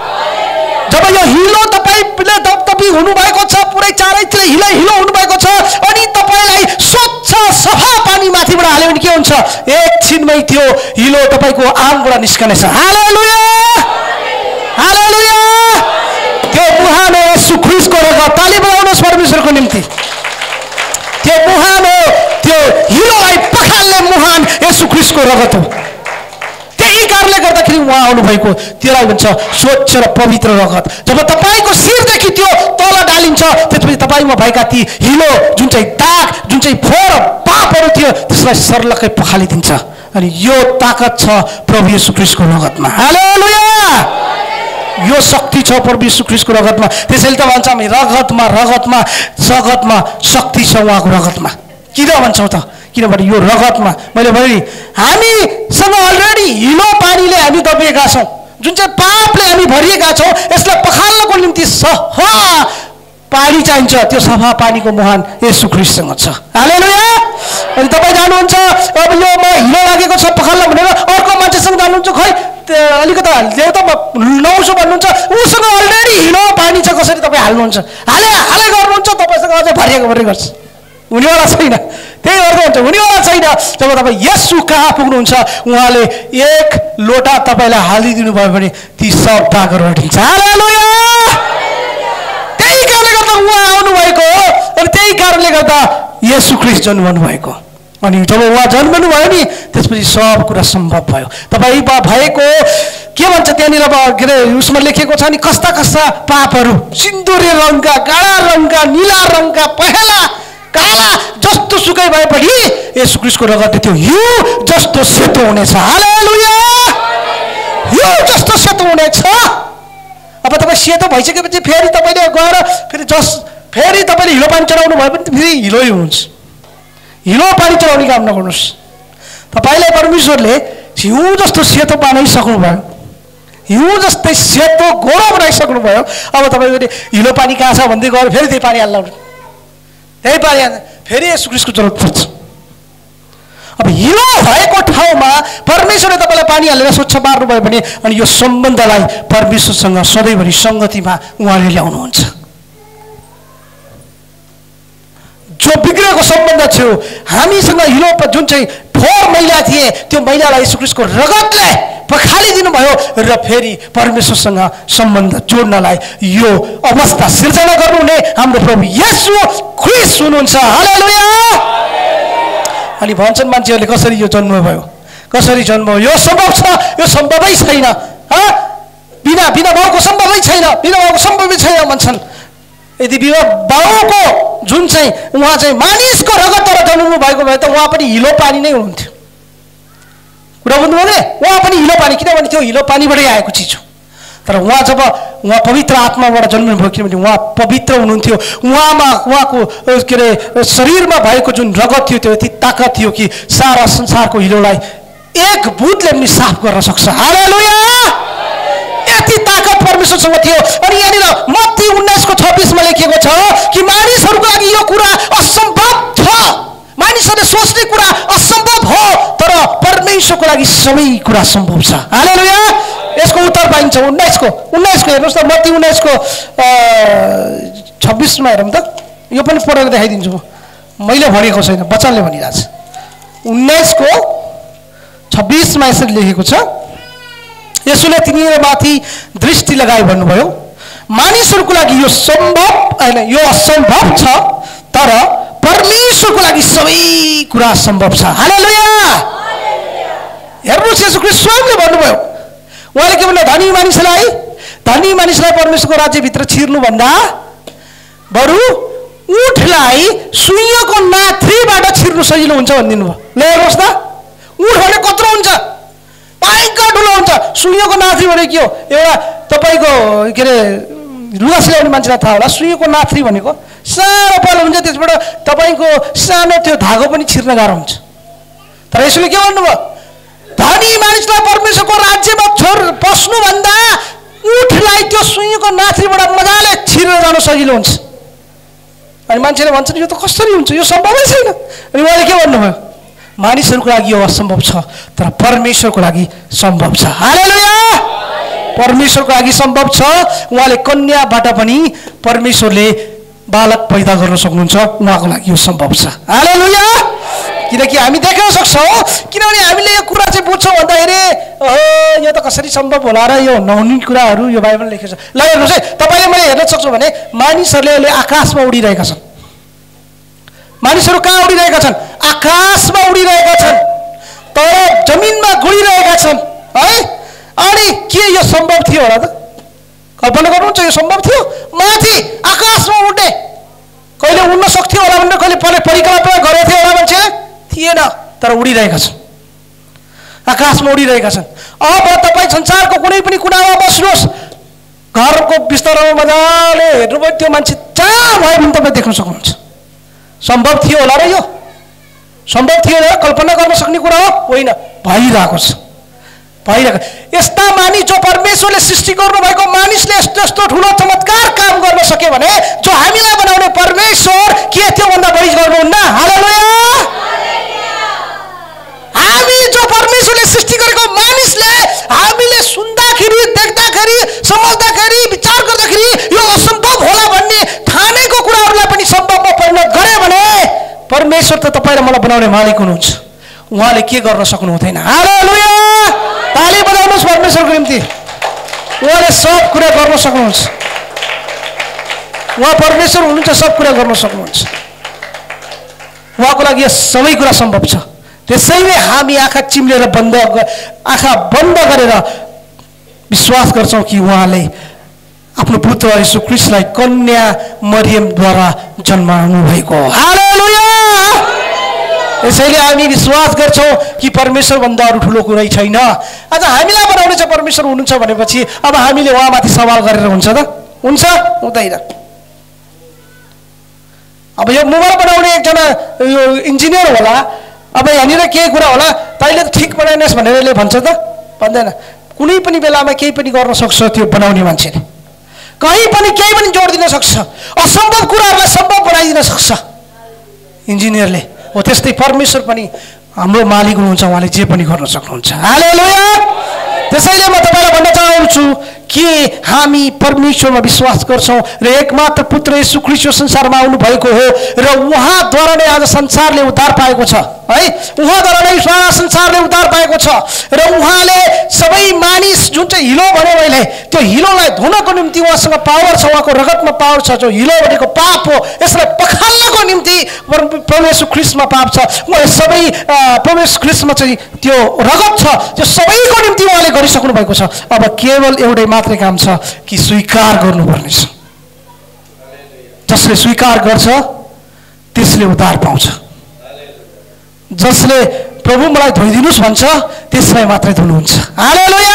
जब यो हिलो तपाईँले दबदबी हुनुभएको छ, पुरै चारैतिर हिलो हुनुभएको छ, अनि तपाईँलाई स्वच्छ सफा पानी माथिबाट हाल्यो भने के हुन्छ? एकछिनमै त्यो हिलो तपाईँको आङबाट निस्कनेछ। हालेलुया। हालेलुया। त्यो मुहान हो येशू ख्रीष्टको रगत। ताली बजाउनुहोस् परमेश्वरको निम्ति। त्यो मुहान हो, त्यो हिलोलाई पखाल्ने मुहान येशू ख्रीष्टको रगत हो। त्यही कारणले गर्दाखेरि उहाँ आउनुभएको त्यसलाई भन्छ स्वच्छ र पवित्र रगत। जब तपाईँको शिरदेखि त्यो तल डालिन्छ, त्यसपछि तपाईँमा भएका ती हिलो, जुन चाहिँ दाग, जुन चाहिँ फोहोर पापहरू थियो, त्यसलाई सर्लक्कै पखालिदिन्छ। अनि यो ताकत छ प्रभु येशू ख्रीष्टको रगतमा। हालेलुया। यो शक्ति छ प्रभु येशू ख्रीष्टको रगतमा। त्यसैले त भन्छ हामी रगतमा शक्ति छ उहाँको रगतमा। किन भन्छौँ त? किनभने यो रगतमा मैले भने नि हामीसँग अलरेडी हिलो पानीले हामी दबिएका छौँ, जुन चाहिँ पापले हामी भरिएका छौँ। यसलाई पखाल्नको निम्ति सफा पानी चाहिन्छ। त्यो सफा पानीको मुहान येशू ख्रीष्टसँग छ। हालेलुया। अनि तपाईँ जानुहुन्छ, अब यो म हिलो लागेको छ पखाल्न भनेर अर्को मान्छेसँग जानुहुन्छ, खै अलिकति हालिदियो त म नुहाउँछु भन्नुहुन्छ, उसँग अलरेडी हिलो पानी छ, कसरी तपाईँ हाल्नुहुन्छ? हाले गर्नुहुन्छ, तपाईँसँग अझै भरिएको गर्छ, हुनेवाला छैन। त्यही अर्थ हुन्छ, हुनेवाला छैन। जब तपाईँ येशू कहाँ पुग्नुहुन्छ, उहाँले एक लोटा तपाईँलाई हालिदिनु भयो भने ती सब दागहरू हटिन्छ। हालेलुया। त्यही कारणले गर्दा उहाँ आउनुभएको हो, अनि त्यही कारणले गर्दा येशू ख्रीष्ट जन्मनु भएको। अनि जब उहाँ जन्मनु भयो नि, त्यसपछि सब कुरा सम्भव भयो। तपाईँ भएको के भन्छ त्यहाँनिर के अरे उसमा लेखेको छ नि, कस्ता कस्ता पापहरू, सिन्दुरे रङका, गाढा रङका, नीला रङका, पहेँला काला जस्तो सुकै भए पनि येशू ख्रीष्टको रगतले त्यो हिउँ जस्तो सेतो हुनेछ। हालेलुया, हिउँ जस्तो सेतो हुनेछ। अब तपाईँ सेतो भइसकेपछि फेरि तपाईँले गएर फेरि तपाईँले हिलो पानी चढाउनु भयो भने फेरि हिलै हुनुहुन्छ। हिलो पानी चढाउने काम नगर्नुहोस्। तपाईँलाई परमेश्वरले हिउँ जस्तो सेतो बनाइसक्नुभयो, हिउँ जस्तै सेतो गोरो बनाइसक्नुभयो। अब तपाईँले हिलो पानी कहाँ छ भन्दै गएर फेरि त्यही पानी हाल्नु, त्यही पानी हाल्नु, फेरि येशू ख्रीष्टको जरुरत पर्छ। अब हिलो भएको ठाउँमा परमेश्वरले तपाईँलाई पानी हालेर स्वच्छ पार्नुभयो भने अनि यो सम्बन्धलाई परमेश्वरसँग सधैँभरि सङ्गतिमा उहाँले ल्याउनुहुन्छ। जो बिग्रेको सम्बन्ध थियो, हामीसँग हिलो जुन चाहिँ फोहोर मैला थिए, त्यो मैलालाई येशू ख्रीष्टको रगतले पखालिदिनु भयो र फेरि परमेश्वरसँग सम्बन्ध जोड्नलाई यो अवस्था सिर्जना गर्नुहुने हाम्रो प्रभु येशू ख्रीष्ट हुनुहुन्छ। हालेलुया। अनि भन्छन् मान्छेहरूले कसरी यो जन्म भयो, कसरी जन्म हो, यो सम्भव छ, यो सम्भवै छैन, बिना बिना बाउको सम्भवै छैन, बिना बाउको सम्भवै छैन भन्छन्। यदि बाउको जुन चाहिँ उहाँ चाहिँ मानिसको रगतबाट जन्मनु भएको भए त उहाँ पनि हिलो पानी नै हुनुहुन्थ्यो। कुरा बुझ्नुभयो भने उहाँ पनि हिलो पानी, किनभने त्यो हिलो पानीबाटै आएको चिज हो। तर उहाँ जब उहाँ पवित्र आत्माबाट जन्मिनुभयो, किनभने उहाँ पवित्र हुनुहुन्थ्यो, उहाँको के अरे शरीरमा भएको जुन रगत थियो त्यो यति ताकत थियो कि सारा संसारको हिलोलाई एक बुँदले पनि साफ गर्न सक्छ। हालेलुया, यति ताकत परमेश्वरसँग थियो। अनि यहाँनिर मत्ती 19:26 लेखिएको छ कि मानिसहरूको लागि यो कुरा असम्भव छ, मानिसहरूले सोच्ने कुरा असम्भव हो, तर परमेश्वरको लागि सबै कुरा सम्भव छ। हालेलुया। यसको उत्तर पाइन्छ 19 हेर्नुहोस् त, मत्ती 19:26 हेरौँ त। यो पनि पढेर देखाइदिन्छु म, मैले भनेको छैन, बच्चाले भनिरहेछ। 19:26 यसरी लेखेको छ, यसुले तिनीहरूमाथि दृष्टि लगाई भन्नुभयो, मानिसहरूको लागि यो सम्भव होइन, यो असम्भव छ, तर परमेश्वरको लागि सबै कुरा सम्भव छ। हालेलुया। हेर्नुहोस्, येशू ख्रीष्ट स्वयंले भन्नुभयो, उहाँले के भन्नु, धनी मानिसलाई परमेश्वरको राज्यभित्र छिर्नुभन्दा बरु उठलाई सुइँको नाथ्रीबाट छिर्नु सजिलो हुन्छ भनिदिनु भयो। ल हेर्नुहोस् त, उठ भने कत्रो हुन्छ, पाइका ठुलो हुन्छ। सुइँको नाथ्री भनेको के हो? एउटा तपाईँको के अरे लुगा सिलाउने मान्छेलाई थाहा होला, सुइँको नाथ्री भनेको सानो पालो हुन्छ, त्यसबाट तपाईँको सानो त्यो धागो पनि छिर्न गाह्रो हुन्छ। तर यसले के भन्नुभयो, धनी मानिसलाई परमेश्वरको राज्यमा पस्नुभन्दा उठलाई त्यो सुइँको नाथ्रीबाट मजाले छिरेर जानु सजिलो हुन्छ। अनि मान्छेले भन्छन् यो त कसरी हुन्छ, यो सम्भवै छैन। अनि उहाँले के भन्नुभयो, मानिसहरूको लागि यो असम्भव छ, तर परमेश्वरको लागि सम्भव छ। हालेलुया। परमेश्वरको लागि सम्भव छ। उहाँले कन्याबाट पनि परमेश्वरले बालक पैदा गर्न सक्नुहुन्छ, उहाँको लागि यो सम्भव छ। हालेलुया। किनकि हामी देख्न सक्छौँ, किनभने हामीले यो कुरा चाहिँ बुझ्छौँ भन्दाखेरि यो त कसरी सम्भव होला र, यो नहुने कुराहरू यो बाइबलमा लेखेको छ। ल हेर्नुहोस् है, तपाईँले मैले हेर्न सक्छु भने मानिसहरूले अहिले आकाशमा उडिरहेका छन्। मानिसहरू कहाँ उडिरहेका छन्? आकाशमा उडिरहेका छन्, तर जमिनमा गइरहेका छन् है। अनि के यो सम्भव थियो होला त? कल्पना गर्नुहुन्छ, यो सम्भव थियो? माथि आकाशमा उड्ने कहिले उड्न सक्थ्यो होला भनेर कहिले परिकल्पना गरेको थियो होला मान्छेले? थिएन, तर उडिरहेका छन्, आकाशमा उडिरहेका छन्। अब तपाईँ संसारको कुनै पनि कुनामा बस्नुहोस्, घरको बिस्तारामा मजाले हेर्नुभयो, त्यो मान्छे जहाँ भयो भने तपाईँ देख्न सक्नुहुन्छ। सम्भव थियो होला र? यो सम्भव थियो होला? कल्पना गर्न सक्ने कुरा हो? होइन, भइरहेको छ, भइरहेको। यस्ता मानिस जो परमेश्वरले सृष्टि गर्नुभएको मानिसले यस्तो यस्तो ठुलो चमत्कार काम गर्न सक्यो भने जो हामीलाई बनाउने परमेश्वर के त्योभन्दा बढी गर्नुहुन्न? हालेलुया। हामी जो परमेश्वरले सृष्टि गरेको मानिसले हामीले सुन्दाखेरि, देख्दाखेरि, सम्झ्दाखेरि, विचार गर्दाखेरि यो असम्भव होला भन्ने ठानेको कुराहरूलाई पनि सम्भवमा परिणत गरे भने परमेश्वर त तपाईँ र मलाई बनाउने मालिक हुनुहुन्छ, उहाँले के गर्न सक्नु हुँदैन। हालेलुया। ताली बजाउनुहोस् परमेश्वरको निम्ति। उहाँले सब कुरा गर्न सक्नुहुन्छ, उहाँ परमेश्वर हुनुहुन्छ, सब कुरा गर्न सक्नुहुन्छ, उहाँको लागि सबै कुरा सम्भव छ। त्यसैले हामी आँखा चिम्लेर आँखा बन्द गरेर विश्वास गर्छौँ कि उहाँले आफ्नो पुत्र येशू ख्रीष्टलाई कन्या मरियमद्वारा जन्माउनु भएको हो। हालेलुया। यसैले हामी विश्वास गर्छौँ कि परमेश्वरभन्दा अरू ठुलो कुनै छैन। आज हामीलाई बनाउने छ परमेश्वर हुनुहुन्छ भनेपछि अब हामीले उहाँमाथि सवाल गरेर हुन्छ त? हुन्छ? हुँदैन। अब यो मोबाइल बनाउने एकजना यो इन्जिनियर होला, अब यहाँनिर केही कुरा होला, तैँले ठिक बनाइनस् भनेर यसले भन्छ त? भन्दैन। कुनै पनि बेलामा केही पनि गर्न सक्छ त्यो बनाउने मान्छेले, कहीँ पनि केही पनि जोडिदिन सक्छ, असम्भव कुराहरूलाई सम्भव बनाइदिन सक्छ इन्जिनियरले। हो त्यस्तै परमेश्वर पनि हाम्रो मालिक हुनुहुन्छ, उहाँले जे पनि गर्न सक्नुहुन्छ। हालेलुया। त्यसैले म तपाईँलाई भन्न चाहन्छु कि हामी परमेश्वरमा विश्वास गर्छौँ र एकमात्र पुत्र येशू ख्रीष्ट संसारमा आउनु भएको हो र उहाँद्वारा नै आज संसारले उद्धार पाएको छ है। उहाँद्वारा नै सारा संसारले उद्धार पाएको छ र उहाँले सबै मानिस जुन चाहिँ हिलो भने मैले त्यो हिलोलाई धुनको निम्ति उहाँसँग पावर छ, उहाँको रगतमा पावर छ। जो हिलो भनेको पाप हो, यसलाई पखाल्नको निम्ति प्रभु येशू ख्रीष्टमा पाप छ। उहाँले सबै प्रभु येशू ख्रीष्टमा चाहिँ त्यो रगत छ, त्यो सबैको निम्ति उहाँले गरिसक्नु भएको छ। अब केवल एउटै मात्रै काम छ कि स्वीकार गर्नुपर्ने छ। जसले स्वीकार गर्छ त्यसले उद्धार पाउँछ। जसले प्रभु मलाई धोइदिनुस् भन्छ त्यसलाई मात्रै धुनुहुन्छ। हालेलुया।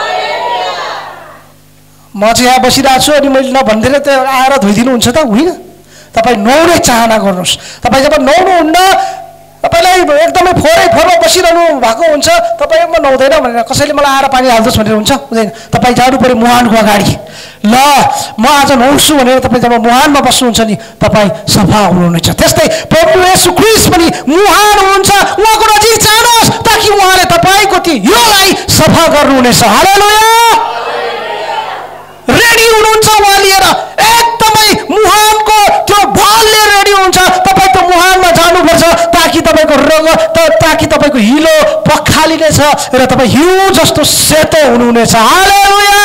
म चाहिँ यहाँ बसिरहेको छु अनि मैले नभनिदिएर त आएर धोइदिनुहुन्छ त? होइन। तपाईँ नुहाउने चाहना गर्नुहोस्। तपाईँ जब नुहाउनुहुन्न, तपाईँलाई एकदमै फोहोरमा बसिरहनु भएको हुन्छ, तपाईँ म नुहाउँदैन भनेर कसैले मलाई आएर पानी हाल्दोस् भनेर हुन्छ? हुँदैन। तपाईँ जानु पऱ्यो मुहानको अगाडि। ल म आज नुहाउँछु भनेर तपाईँ जब मुहानमा बस्नुहुन्छ नि तपाईँ सफा हुनुहुनेछ। त्यस्तै प्रभु येशू ख्रीष्ट पनि मुहान हुनुहुन्छ, उहाँको नजिक जानुहोस् ताकि उहाँले तपाईँको त्यो हिलोलाई सफा गर्नुहुनेछ। हालेलुया। रेडी हुनुहुन्छ उहाँ लिएर, एकदमै मुहानको त्यो भल लिएर रेडी हुन्छ। तपाईँ त्यो मुहानमा जानुपर्छ ताकि तपाईँको ताकि तपाईँको हिलो पखालिनेछ र तपाईँ हिउँ जस्तो सेतो हुनुहुनेछ। हालेलुया।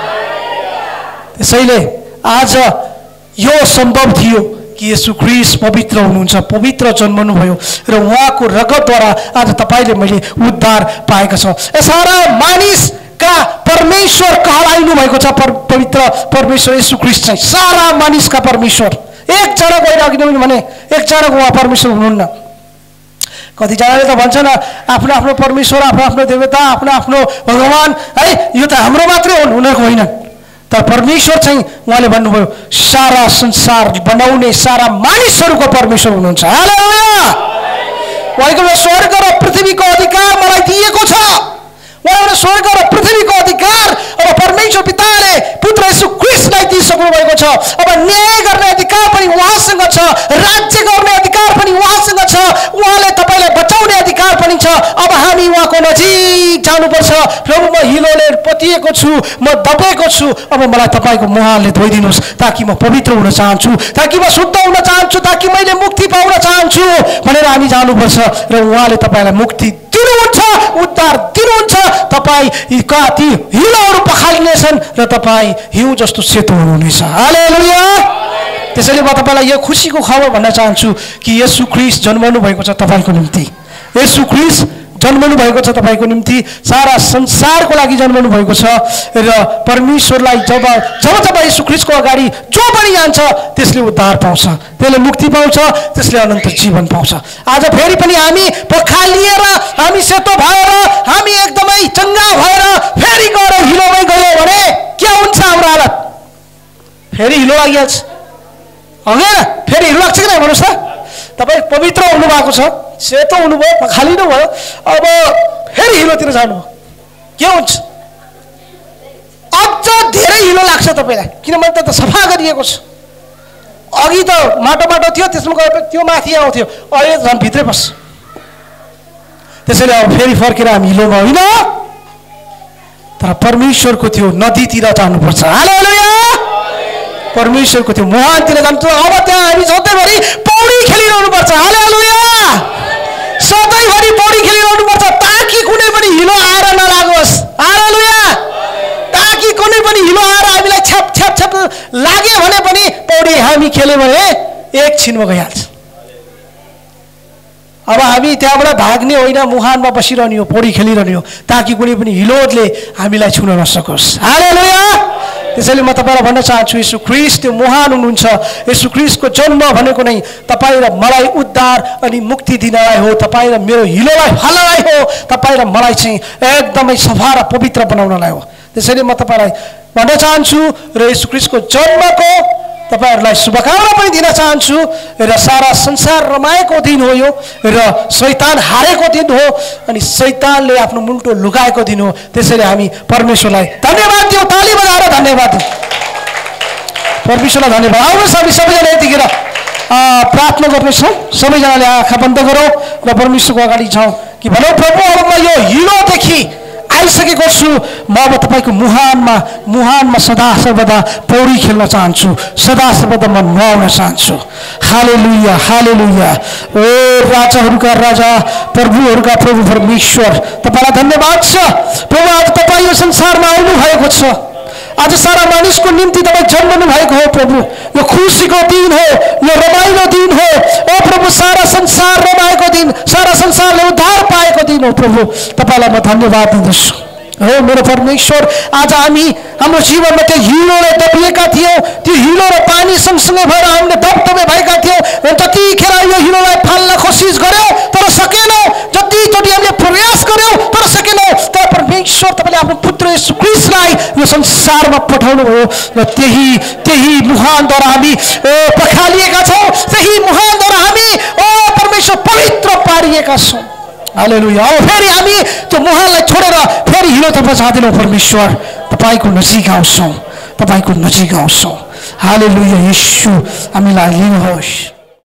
त्यसैले आज यो सम्भव थियो कि येशू ख्रीष्ट पवित्र हुनुहुन्छ, पवित्र जन्मनु भयो र उहाँको रगतद्वारा आज तपाईँले मैले उद्धार पाएका छौँ। सारा मानिसका परमेश्वर कहलाइनु भएको छ पवित्र परमेश्वर येशू ख्रीष्ट चाहिँ सारा मानिसका परमेश्वर। एकजना गएर अघि भने एकजनाको उहाँ परमेश्वर हुनुहुन्न। कतिजनाले त भन्छन् आफ्नो आफ्नो परमेश्वर, आफ्नो आफ्नो देवता, आफ्नो आफ्नो भगवान है, यो त हाम्रो मात्रै हुनुको होइन। तर परमेश्वर चाहिँ उहाँले भन्नुभयो सारा संसार बनाउने सारा मानिसहरूको परमेश्वर हुनुहुन्छ। हालेलुया। उहाँले स्वर्ग र पृथ्वीको अधिकार मलाई दिएको छ। उहाँले स्वर्ग र पृथ्वीको अधिकार अब परमेश्वर पिताले पुत्र येशू ख्रीष्टलाई दिइसक्नु भएको छ। अब न्याय गर्ने अधिकार पनि उहाँसँग छ, राज्य गर्ने अधिकार पनि उहाँसँग छ, उहाँले तपाईँलाई बचाउने अधिकार पनि छ। अब हामी उहाँको नजिक जानुपर्छ। प्रभु म हिलोले पतिएको छु, म दबेको छु, अब मलाई तपाईँको मुहानले धोइदिनुहोस् ताकि म पवित्र हुन चाहन्छु, ताकि म शुद्ध हुन चाहन्छु, ताकि मैले मुक्ति पाउन चाहन्छु भनेर हामी जानुपर्छ र उहाँले तपाईँलाई मुक्ति दिनुहुन्छ, उद्धार दिनुहुन्छ। तपाईँ ती हिलोहरू पखालिनेछन् र तपाईँ हिउँ जस्तो सेतो हुनुहुनेछ। हालेलुया। त्यसैले म तपाईँलाई यो खुसीको खबर भन्न चाहन्छु कि येशू ख्रीष्ट जन्मनु भएको छ तपाईँको निम्ति। येशू ख्रीष्ट जन्मनु भएको छ तपाईँको निम्ति, सारा संसारको लागि जन्मनु भएको छ र परमेश्वरलाई जब येशू ख्रीष्टको अगाडि जो पनि जान्छ त्यसले उद्धार पाउँछ, त्यसले मुक्ति पाउँछ, त्यसले अनन्त जीवन पाउँछ। आज फेरि पनि हामी पखालिएर हामी सेतो भएर हामी एकदमै चङ्गा भएर फेरि गएर हिलोमै गयो भने के हुन्छ हाम्रो हालत? फेरि हिलो लागिहाल्छ। होइन? फेरि हिलो लाग्छ कि नै भन्नुहोस् त? तपाईँ पवित्र हुनुभएको छ, सेतो हुनुभयो, पखालिनु भयो, अब फेरि हिलोतिर जानुभयो, के हुन्छ? अझ धेरै हिलो लाग्छ तपाईँलाई, किनभने त सफा गरिएको छ। अघि त माटो माटो थियो, त्यसमा गए त्यो माथि आउँथ्यो, अहिले त झन् भित्रै बस्छ। त्यसैले अब फेरि फर्केर हामी हिलोमा होइन तर परमेश्वरको त्यो नदीतिर जानुपर्छ। हालेलुया। परमेश्वरको त्यो मुहानतिर जान्छ। अब त्यहाँ हामी सधैँभरि पौडी खेलिरहनुपर्छ। हालेलुया। सधैँभरि पौडी खेलिरहनुपर्छ ताकि कुनै पनि हिलो आएर नलागोस्। हालेलुया। ताकि कुनै पनि हिलो आएर हामीलाई छ्याप छ्याप छ्याप लाग्यो भने पनि पौडी हामी खेल्यौँ भने एकछिनमा गइहाल्छ। अब हामी त्यहाँबाट भाग्ने होइन, मुहानमा बसिरहने हो, पौडी खेलिरहने हो, ताकि कुनै पनि हिलोले हामीलाई छुन नसकोस्। हालेलुया। त्यसैले म तपाईँलाई भन्न चाहन्छु, येशू ख्रीष्ट त्यो महान हुनुहुन्छ। येशू ख्रीष्टको जन्म भनेको नै तपाईँ र मलाई उद्धार अनि मुक्ति दिनलाई हो, तपाईँ र मेरो हिलोलाई फाल्नलाई हो, तपाईँ र मलाई चाहिँ एकदमै सफा र पवित्र बनाउनलाई हो। त्यसैले म तपाईँलाई भन्न चाहन्छु र येशू ख्रीष्टको जन्मको तपाईहरुलाई शुभकामना पनि दिन चाहन्छु। र सारा संसार रमाएको दिन हो यो, र शैतान हारेको दिन हो, अनि शैतानले आफ्नो मुन्टो लुकाएको दिन हो। त्यसैले हामी परमेश्वरलाई धन्यवाद दियौँ, ताली बजाएर धन्यवाद दियौँ परमेश्वरलाई धन्यवाद। आउनुहोस् हामी सबैजना यतिखेर प्रार्थना गर्नेछौँ। सबैजनाले आँखा बन्द गरौँ र परमेश्वरको अगाडि जाउँ कि भनौँ, प्रभु अब म यो हिलोदेखि आइसकेको छु, म अब तपाईँको मुहानमा सदा सर्वदा पौडी खेल्न चाहन्छु, सदा सर्वदा म नुहाउन चाहन्छु। हालेलुया हालेलुया। ओ राजाहरूका राजा, प्रभुहरूका प्रभु परमेश्वर, तपाईँलाई धन्यवाद छ प्रभु। आज तपाईँ यो संसारमा आउनु भएको छ, आज सारा मानिसको निम्ति तपाईँ जन्मनु भएको हो प्रभु। यो खुसीको दिन हो, यो रमाइलो दिन हो ओ प्रभु। सारा संसार रमाएको दिन, सारा संसारले उद्धार पाएको दिन हो प्रभु। तपाईँलाई म धन्यवाद दिँदछु हो मेरो परमेश्वर। आज हामी हाम्रो जीवनमा त्यो हिलोले दबिएका थियौँ, त्यो हिलो र पानी सँगसँगै भएर हामीले दबदबे भएका थियौँ। जतिखेर यो हिलोलाई फाल्न कोसिस गऱ्यौँ तर सकेनौँ, जतिचोटि हामीले प्रयास गऱ्यौँ तर सकेनौँ। तर परमेश्वर तपाईँले आफ्नो पुत्र येशू ख्रीष्टलाई यो संसारमा पठाउनु भयो र त्यही मुहानद्वारा हामी पखालिएका छौँ, त्यही मुहानद्वारा हामी परमेश्वर पवित्र पारिएका छौँ। हालेलुया। अब फेरि हामी त्यो मुहानलाई छोडेर फेरि हिलोतर्फ जाँदैनौँ परमेश्वर, तपाईँको नजिक आउँछौँ, तपाईँको नजिक आउँछौँ। हालेलुया। येशू हामीलाई लिनुहोस्।